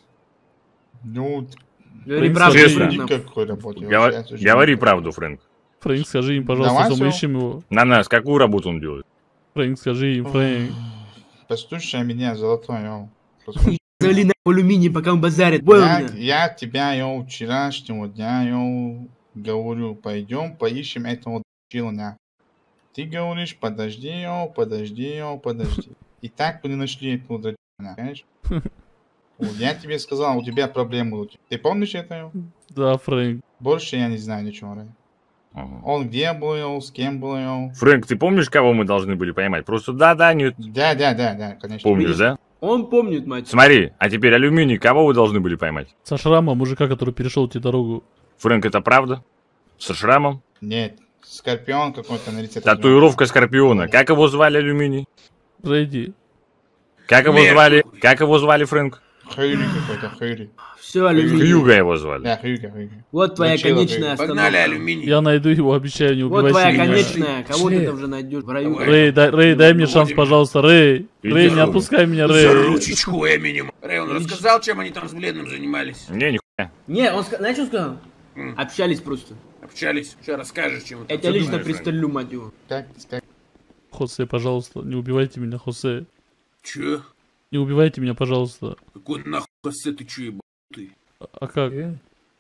Ну, Говори Фрэнк, правду, честно. Фрэнк, нам. никакой работы. Гова- вообще, слушай, Говори никакой. правду, Фрэнк. Фрэнк, скажи им, пожалуйста, Давай что мы всё. ищем его. На нас, какую работу он делает? Фрэнк, скажи им, Фрэнк. Послушай меня, золотой, йоу. Послушай. Завали на алюминий, пока он базарит. Понял Я, меня? я тебя, йоу, вчерашнего дня, йоу, говорю, пойдем поищем этого чилня. Ты говоришь, подожди, йоу, подожди, йоу, подожди. И так мы не нашли этого дрочила, понимаешь? Вот, я тебе сказал, у тебя проблемы. будут. Ты помнишь это, йоу? Да, Фрэнк. Больше я не знаю ничего, Рэй. Ага. Он где был, йоу, с кем был, йоу? Фрэнк, ты помнишь, кого мы должны были поймать? Просто да, да, нет. Да, да, да, да, конечно. Помнишь, да? Он помнит, мать. Смотри, а теперь алюминий, кого вы должны были поймать? Со шрама, мужика, который перешел тебе дорогу. Фрэнк, это правда? Со шрамом? Нет, Скорпион какой-то на лице. Татуировка Скорпиона. Как его звали, алюминий? Рэйди. Как его Мерк. звали? Как его звали, Фрэнк? Хьюри какой-то, Хьюри. Все, алюминий. Хьюга его звали. Да, Хьюга, Хьюга. Вот твоя Начало, конечная Хьюга. Погнали остановка. алюминий. Я найду его, обещаю, не Вот убивайся твоя меня. конечная. Кого ты Шли. там уже найдешь в раю? Давай. Рэй, дай, Рэй, дай мне шанс, Выводим. пожалуйста, Рэй. Иди Рэй, не сюда. отпускай меня, За Рэй. ручечку Эминем. Рэй, он рассказал, чем они там с Бледным занимались? Не, нихуя. Не, он ска- знаешь, что сказал? М. Общались просто. Общались. Что расскажешь, чем это? Я тебя ты лично думаешь, пристрелю, мать его. Как, как? Хосе, пожалуйста, не убивайте меня, Хосе. Че? Не убивайте меня, пожалуйста. Какой нахуй хосе ты че, ебанутый? А, а как? Э,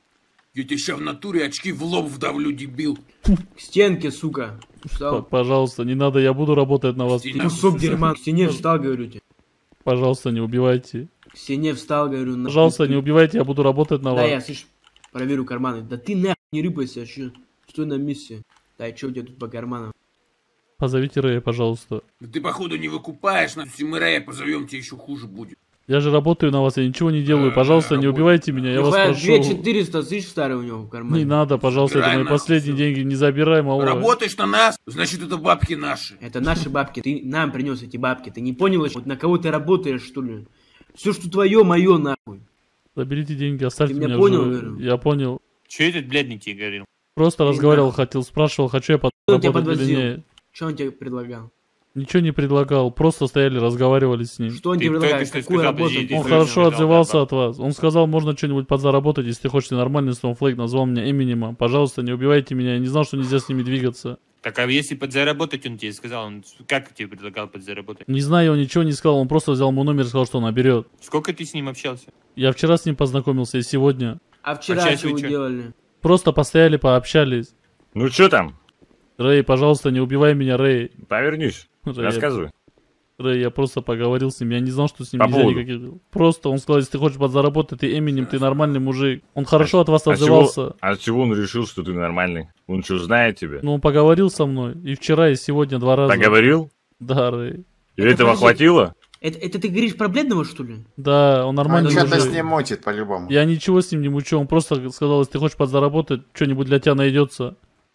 Я тебе ща в натуре очки в лоб вдавлю, дебил. К стенке, сука. П- Встал. Пожалуйста, не надо, я буду работать на вас. Стене. Кусок дерьма. К стене встал, говорю тебе. Пожалуйста, не убивайте. К стене встал, говорю. на Пожалуйста, пустую. не убивайте, я буду работать на Да, вас. я, слышь, проверю карманы. Да ты нахуй не рыпайся, чё? Стой на месте. Да, что у тебя тут по карманам? Позовите Рэя, пожалуйста. Да ты, походу, не выкупаешь нас. Если мы Рэя позовем, тебе еще хуже будет. Я же работаю на вас, я ничего не делаю. Пожалуйста, не убивайте меня, я вас две прошу. четыреста, слышь, старый у него в кармане. Не надо, пожалуйста, это Забирай мои нахуй последние всё. деньги. Не забирай, малой. Работаешь на нас, значит, это бабки наши. Это наши бабки. Ты нам принес эти бабки. Ты не понял еще? Вот на кого ты работаешь, что ли? Все, что твое, мое, нахуй. Заберите деньги, оставьте Ты меня меня в понял, живых. говорю? Я понял. Че этот бледный тебе говорил? Просто Не разговаривал, знаю. хотел, спрашивал, хочу я Кто тебя подработать или подвозил? нет. Что он тебе предлагал? Ничего не предлагал, просто стояли, разговаривали с ним. Что он Ты тебе кто предлагал? это, что Какую сказал? работу он Подожди, тебе Он ты предлагал? хорошо сказал, отзывался да, от вас. Он сказал, можно что-нибудь подзаработать, если ты хочешь нормальный Snowflake, назвал меня Эминема. Пожалуйста, не убивайте меня, я не знал, что нельзя с ними двигаться. Так а если подзаработать, он тебе сказал, он как тебе предлагал подзаработать? Не знаю, он ничего не сказал, он просто взял мой номер и сказал, что наберет. Сколько ты с ним общался? Я вчера с ним познакомился и сегодня. А вчера А сейчас что вы вы чё? делали? Просто постояли, пообщались. Ну что там? Рэй, пожалуйста, не убивай меня, Рэй. Повернись. Рэй, Рассказывай. Рэй, я просто поговорил с ним, я не знал, что с ним По нельзя поводу? никаких... Просто он сказал, если ты хочешь подзаработать, ты Эминем, ты нормальный мужик. Он хорошо от вас А отзывался. чего, а с чего он решил, что ты нормальный? Он что, знает тебя? Ну, он поговорил со мной. И вчера, и сегодня два раза. Поговорил? Да, Рэй. И Это этого подожди. хватило? Это, это ты говоришь про бледного, что ли? Да, он нормальный Он что-то мужик. с ним мутит по-любому. Я ничего с ним не мучу, он просто сказал, если ты хочешь подзаработать, что-нибудь для тебя найдется.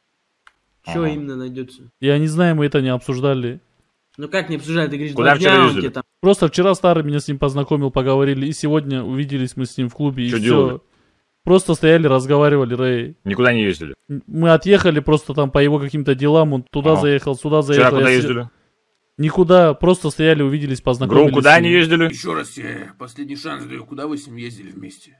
Что Ага. именно найдется? Я не знаю, мы это не обсуждали. Ну как не обсуждать? Ты говоришь, Куда два вчера дня он ездили? тебе там. Просто вчера старый меня с ним познакомил, поговорили, и сегодня увиделись мы с ним в клубе, Чё и делали? все. Просто стояли, разговаривали, Рэй. Никуда не ездили. Мы отъехали просто там по его каким-то делам, он туда Ага. заехал, сюда Вчера заехал. куда я си- ездили? Никуда, просто стояли, увиделись, познакомились. Грум, куда с они ним. ездили? Еще раз тебе последний шанс даю. Куда вы с ним ездили вместе?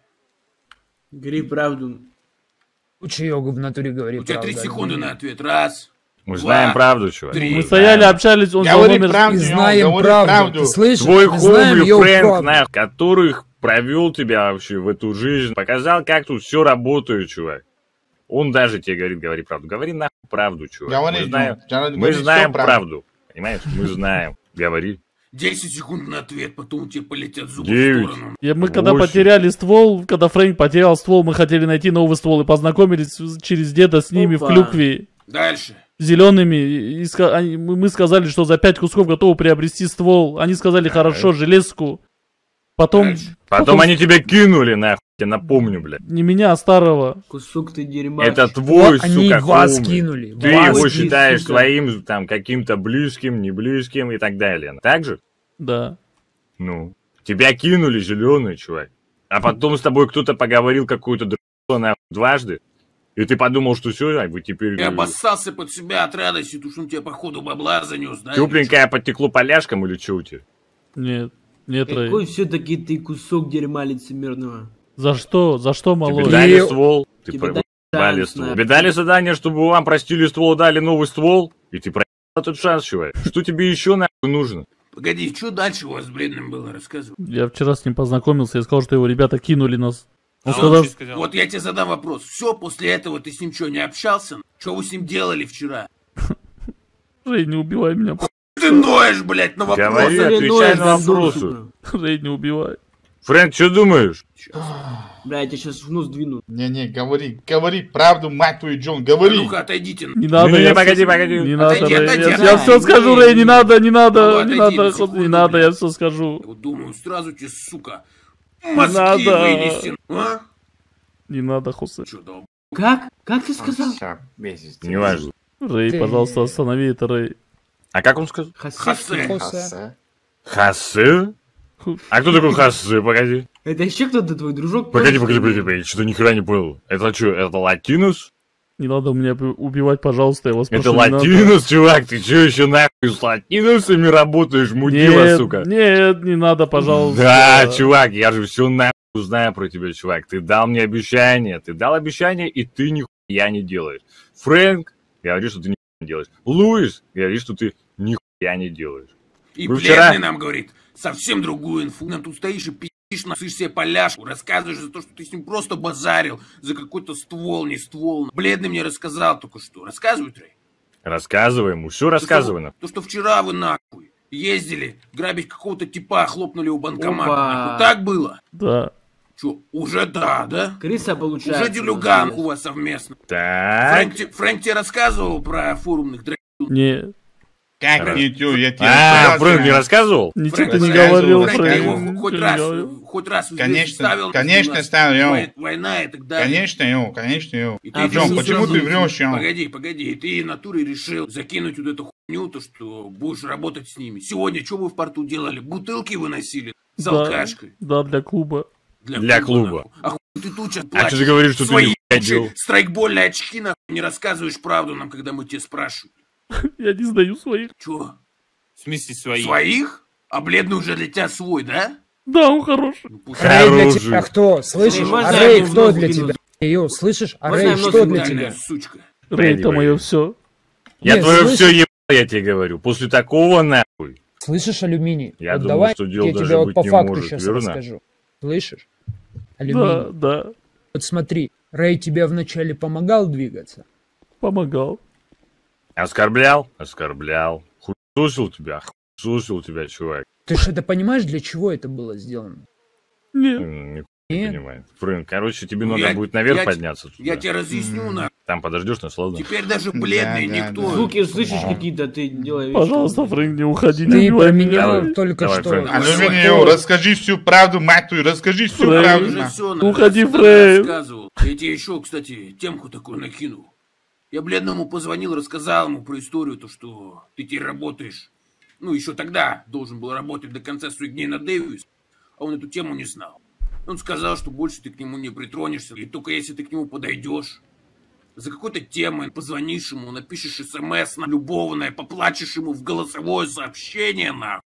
Говори правду. Лучше йогу в натуре говори. У тебя три правда. секунды на ответ. Раз. Мы Два, знаем правду, чувак. три. Мы стояли, общались, он взял Говори номер... правду, И йоу, знаем говори правду. правду. Ты слышишь? Твой Мы знаем хомли йоу Фрэнк, правду. на которых провел тебя вообще в эту жизнь, показал, как тут все работает, чувак. Он даже тебе говорит, говори правду. Говори нахуй правду, чувак. Говори, мы знаем, говори, мы говори, знаем всё правду. правду. Понимаешь? Мы знаем. Говори. десять секунд на ответ, потом тебе полетят зубы Девять. в сторону. И мы когда Восемь. потеряли ствол, когда Фрэнк потерял ствол, мы хотели найти новый ствол и познакомились с- через деда с ними Опа. в клюкве Дальше. зелеными. И, и ска- они- мы мы сказали, что за пять кусков готовы приобрести ствол. Они сказали, хорошо, железку. Потом, Дальше. Потом они тебя кинули, нахуй. Я напомню, блядь. не меня, а старого. Кусок ты дерьма. Это твой, Вот они сука, вас homie. кинули. Ты вас его кинули, считаешь сука. своим, там, каким-то близким, не близким и так далее. Так же? Да. Ну. Тебя кинули, зеленый, чувак. А потом с тобой кто-то поговорил какую-то дрянь, нахуй, дважды. И ты подумал, что все, а вы теперь... Я обоссался под себя от радости, потому что он тебе, походу, бабла занес, да? Тепленькое потекло поляшком или что у тебя? Нет. Нет, Какой Рэй. все-таки ты кусок дерьма лицемерного. За что? За что, малой? Тебе дали И- ствол, ты Тебе про- дали дали шанс ствол. на- Тебе дали задание, чтобы вам простили ствол, дали новый ствол, и ты проебал этот шанс, чувак. Что тебе еще нахуй нужно? Погоди, что дальше у вас с бледным было? Рассказывай. Я вчера с ним познакомился и сказал, что его ребята кинули нас. Он А сказал, он что сказал? Вот я тебе задам вопрос. Все, после этого ты с ним что, не общался? Что вы с ним делали вчера? Рэй, не убивай меня. Ты ноешь, блядь, на вопрос. Говори, Смотри, отвечай ноешь, на гандон, вопросы. сука. Рэй, не убивай. Фрэнк, что думаешь? Бля, я тебя сейчас в нос двину. Не-не, говори, говори правду, мать твою, Джон, А говори. ну-ка, отойдите. Не надо, Не-не-не, я погоди, всё- погоди. Не надо, Отойди, Рэй. отойди, Я, отойди. я все скажу, Рэй, не надо, не надо, Ну, не отойди надо, на ход- секунду, не надо, блядь. я все скажу. Я вот думаю, сразу тебе, сука, мозги надо. вынести. А? Не надо, Хусе. Чё, долб... Как? Как ты сказал? Все, весите. Неважно. Рэй, Ты- пожалуйста, останови это, Рэй. А как он сказал? Хасе. Хосе. Хасы? А кто такой Хасы? Погоди. Это еще кто-то твой дружок? Погоди, тоже, погоди, что ли? погоди, погоди. Что-то ни хера не понял. Это что, это латинус? Не надо меня б- убивать, пожалуйста, я вас прошу. Это не надо. латинус, чувак? Ты что еще нахуй с латинусами работаешь, мудила, Нет, сука? нет, не надо, пожалуйста. Да, чувак, я же все нахуй знаю про тебя, чувак. Ты дал мне обещание, ты дал обещание, и ты нихуя не делаешь. Фрэнк говорит, что ты нихуя не делаешь. Луис говорит, что ты нихуя не делаешь. И Вы бледный вчера- нам говорит совсем другую инфу. Нам тут стоишь и пи***ишь, насышь себе поляшку, рассказываешь за то, что ты с ним просто базарил, за какой-то ствол, не ствол. Бледный мне рассказал только что. Рассказывай, Трей. Рассказывай ему, все рассказывай нам. То, что вчера вы нахуй ездили грабить какого-то типа, хлопнули у банкомата. Опа. Нахуй. Так было? Да. Че, уже да, да? Крыса получается. Уже делюган у вас совместно. Так. Фрэнк, те- Фрэнк тебе рассказывал про форумных драк... Не, Как не тю, я тебе А, сказал, Фрэнк не что- рассказывал? ничего Фрэнк ты не рассказывал, говорил, Фрэнк, Я Фрэнк. его ничего хоть не раз, говорил. хоть раз в Конечно, известность ставил, что конечно, у нас ставил. вой- Война и так далее. Конечно, ё, конечно, ё. И А, Джон, ты почему сразу- ты врешь, ё? Погоди, погоди, и ты в натуре решил закинуть вот эту хуйню, то, что будешь работать с ними. Сегодня что вы в порту делали? Бутылки выносили с Да, алкашкой? да, для клуба. Для клуба. нахуй. А хуй ты тут сейчас А плачешь? что ты говоришь, что ты Свои нихуя делал? ебучие страйкбольные очки, нахуй, не рассказываешь правду нам, когда мы тебя спрашиваем. Я не сдаю своих. Чё? В смысле свои? Своих? А бледный уже для тебя свой, да? Да, он хороший. Ну, пусть- Рэй для Хороший. тебя кто? Слышишь? Можно А я Рэй ему в кто нос для вкину? тебя? Йоу, слышишь? А Можно Рэй я в нос что вкину? для Брутальная тебя? сучка. Рэй, Погоди, это мое погоди. все. Я Нет, твое слышишь? все ебал, я тебе говорю. После такого нахуй. Слышишь, алюминий? Я вот думаю, давай что дел я даже тебе вот быть по не факту может, сейчас верно? расскажу. Слышишь? Да, Алюминий. да, Вот смотри, Рэй тебе вначале помогал двигаться. помогал. Оскорблял? Оскорблял. Хуесосил тебя? Хуесосил тебя, чувак. Ты же это понимаешь, для чего это было сделано? Нет. М, Нихуя не Нет. понимает. Фрэнк, короче, тебе Ну, надо я- будет наверх я- подняться. Я туда. тебе разъясню, на. Там подождешь нас, ладно? Теперь даже бледный Да, да, никто. да. Звуки слышишь какие-то, ты делаешь. Пожалуйста, Фрэнк, не уходи, не Ты убивай про меня. меня Давай, только давай, что... Фрэнк. А ну Всё, меня, ё, расскажи всю правду, мать твою, расскажи всю Фрэнк. правду. Уже на. все, Уходи, Фрейм. рассказывал. Я тебе еще, кстати, темку такую накинул. Я бледному позвонил, рассказал ему про историю, то, что ты теперь работаешь. Ну, еще тогда должен был работать до конца своих дней на Дэвис, а он эту тему не знал. Он сказал, что больше ты к нему не притронешься, и только если ты к нему подойдешь, за какой-то темой позвонишь ему, напишешь смс на любовное, поплачешь ему в голосовое сообщение, нахуй.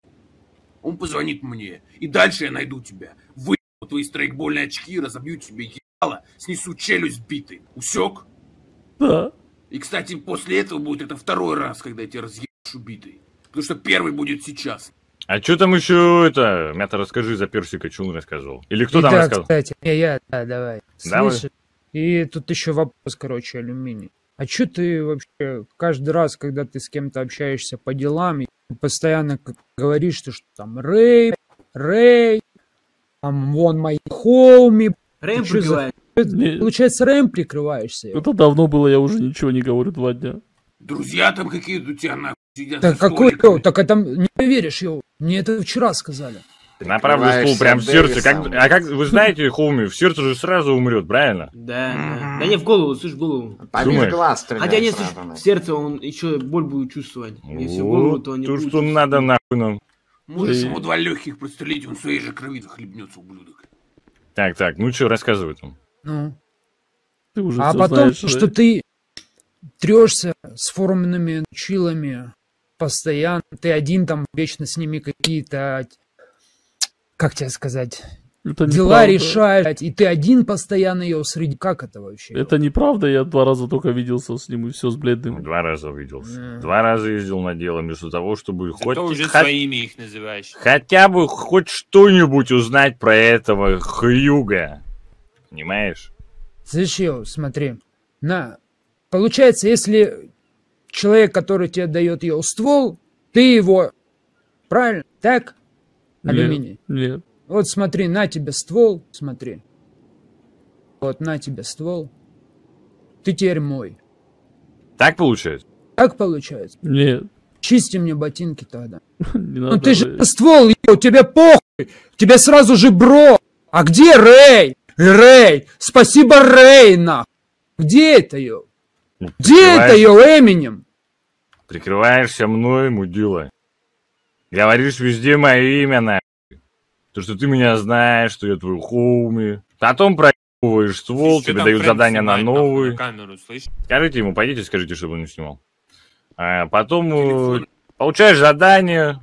Он позвонит мне, и дальше я найду тебя. Вы твои страйкбольные очки, разобью тебе ебало, снесу челюсть битой. Усек? Да. И, кстати, после этого будет это второй раз, когда я тебя разъебешь убитый. Потому что первый будет сейчас. А что там еще это? Мята, расскажи за персика, что он рассказывал. Или кто И там да, рассказывал? кстати, не, я, да, давай. Давай. Слышишь? И тут еще вопрос, короче, алюминий. А что ты вообще каждый раз, когда ты с кем-то общаешься по делам, и постоянно как говоришь, что, что там Рэй, Рэй, там вон мои хоуми. Рэм Ты чё за- прикрывает. Не, Получается, Рэм прикрываешься. это давно было, я уже ничего не говорю два дня. Друзья там какие-то у тебя нахуй сидят Так за какой, столиками. йоу, так это не поверишь, йоу. Мне это вчера сказали. На правду ствол прям в сердце. Как, а как вы знаете, Хоуми, в сердце же сразу умрет, правильно? Да, да. Да не, в голову, слышь, в голову. Помимо Думаешь? глаз стреляет Хотя нет, сразу, слышь, нахуй. в сердце он еще боль будет чувствовать. Если в голову, то не то, будет что чувствовать. надо нахуй нам. Можешь И- ему два легких прострелить, он своей же крови захлебнется, ублюдок. Так, так, ну что, рассказывай там. Ну. Ты уже А всё потом, знаешь, что Рэй. ты трешься с форумными чилами постоянно, ты один там вечно с ними какие-то, как тебе сказать, Это дела неправда. решаешь, и ты один постоянно ее среди... Как это вообще? Это неправда, я два раза только виделся с ним, и все с бледным. Два раза виделся. Мгм. Два раза ездил на дело вместо того, чтобы Зато хоть, уже хоть- своими их называешь. хотя бы хоть что-нибудь узнать про этого Хьюга. Понимаешь? Слышь, йоу, смотри, на... Получается, если человек, который тебе дает ее ствол, ты его... Правильно? Так? Алюминий. Нет, нет. Вот смотри, на тебе ствол, смотри. Вот, на тебе ствол. Ты теперь мой. Так получается? Так получается? Нет. Чисти мне ботинки тогда. Не Ну надо, ты же Рэй. ствол, йоу, тебе похуй. Тебе сразу же бро. А где Рэй? Рэй! Спасибо, Рэй, нахуй. Где это, йоу? Где это, Прикрываешься- йоу, Эминем? Прикрываешься мной, мудила. Говоришь везде мое имя, нахуй. То, что ты меня знаешь, что я твой хоуми. Потом проебываешь ствол, Ты чё тебе там дают Фрэнк задание на снимает, нахуй, новый. на камеру, слышь? Скажите ему, пойдите, скажите, чтобы он не снимал. А потом э, Телефон. получаешь задание,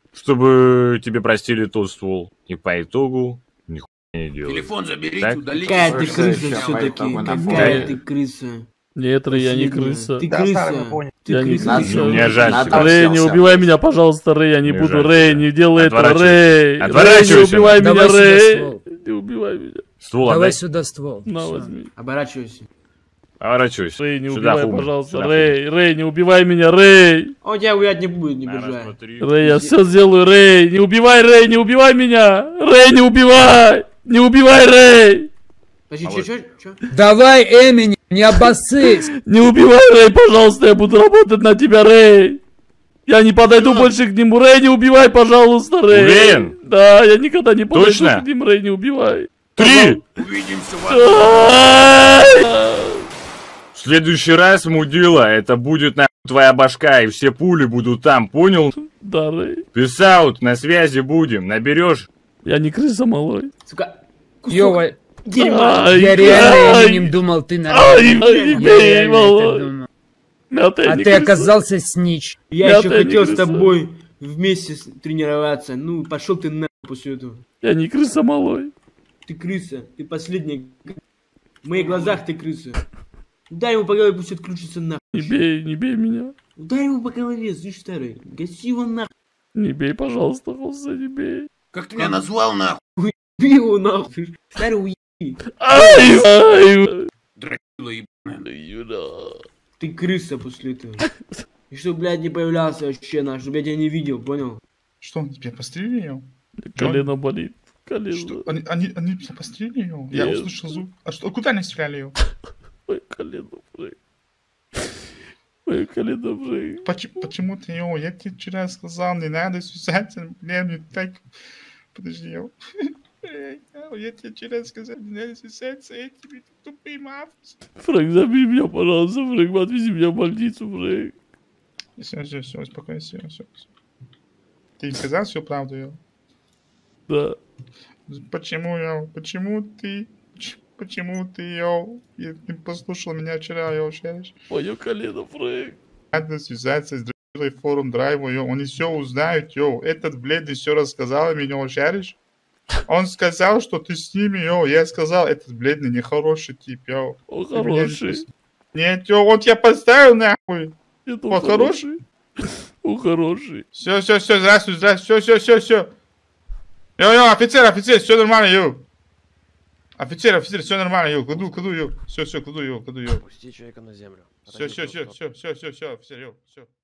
чтобы тебе простили тот ствол. И по итогу нихуя не делаешь. Телефон заберите, Так? удалите. Какая ты Слышь, крыса слышь, все-таки, давай, давай, какая давай. ты крыса. Нет, Рэй, я не Последняя. крыса. Ты Да, крыса. старый, мы поняли. Ты Я не крыса. Надо- ты чё? Мне жаль Надо- тебя. Рэй, не Отвязался. убивай меня, пожалуйста, Рэй, я не Мне буду. жаль Рэй, тебя. не делай это, Отворачивайся. Рэй. Рэй, не Отворачивайся. убивай меня, Давай сюда Рэй. ствол. Не убивай меня. Ствол Давай отдай. сюда ствол. На, Всё. возьми. Оборачивайся. Поворачивайся. Рэй, не Сюда, убивай, Хуми. пожалуйста. Сюда, Рэй, Рэй, не убивай меня, Рэй. Он тебя убивать не будет, не Хуми. На, раз, бежай. два, три. Рэй, я все сделаю, Рэй. Не убивай, Рэй, не убивай меня. Рэй, не убивай. Не убивай, Рэй. Подожди, А чё, вот. чё, чё? Давай, Эминем, не обоссысь. Не убивай, Рэй, пожалуйста, я буду работать на тебя, Рэй. Я не подойду больше к нему. Рэй, не убивай, пожалуйста, Рэй. Уверен? Да, я никогда не подойду Точно? к нему, Рэй, не убивай. Три! Увидимся в аду. Ай! В следующий раз, мудила, это будет нахуй твоя башка, и все пули будут там, понял? Да, Рэй. Писаут, на связи будем, наберешь? Я не крыса, малой. Сука. Кусок Йова, дерьма. Ай, я реально ай, Эминем думал, ты Ай, нормальный. ай, не Я бей, реально это малой. думал. Мята, я А не ты крыса. оказался снич. Я Я-то еще не хотел с крыса. тобой вместе с- тренироваться. Ну, пошел ты нахуй после этого. Я не крыса, малой. Ты крыса. Ты последняя. В моих глазах ты крыса. Ударь ему по голове, пусть отключится нахуй. Не бей, не бей меня. Ударь ему по голове, слышь, старый. Гаси его нахуй. Не бей, пожалуйста, Хосе, не бей. Как ты меня назвал, нахуй? Бей его нахуй. Старый, уеби. Ай, ай. Дракила ебаная. Ты крыса после этого. И что, блядь, не появлялся вообще наш, чтобы я тебя не видел, понял? Что, он тебя пострелил? Колено болит. Что? Колено. Они, они, они тебя пострелили? Я Нет. услышал звук. А что, куда они стреляли его? Мое колено, Фрей. Мое колено, Фрей. Почему, почему ты его? Я тебе вчера сказал, не надо связаться, блин, не так. Подожди, его. Я тебе вчера сказал, не надо связаться этими тупыми авторами. Фрэнк, забей меня, пожалуйста, Фрэнк, отвези меня в больницу, Фрэнк. Все, все, все, успокойся, все, все. Ты им сказал всю правду, yo? Да. Почему, yo? Почему ты... Поч- Почему ты, yo? Я- Ты послушал меня вчера, yo, шеришь? Мое колено, Фрэнк. Надо связаться с Дрилой форум драйву, yo. Они все узнают, yo. Этот бледный все рассказал мне, шеришь? Он сказал, что ты с ними, yo. Я сказал, этот бледный нехороший тип, yo. Он Ты меня не хороший. пос- Нет, yo, он тебя поставил нахуй. Нет, Он хороший? Он хороший. Все, все, все, здравствуй, здравствуй, все, все, все, все. Йо, йо, офицер, офицер, все нормально, йо. Офицер, офицер, все нормально, йо, кладу, кладу, йо. Все, все, кладу, йо, кладу, йо. Пусти человека на землю. Все, все, все, все, все, все, все, офицер, йо, все.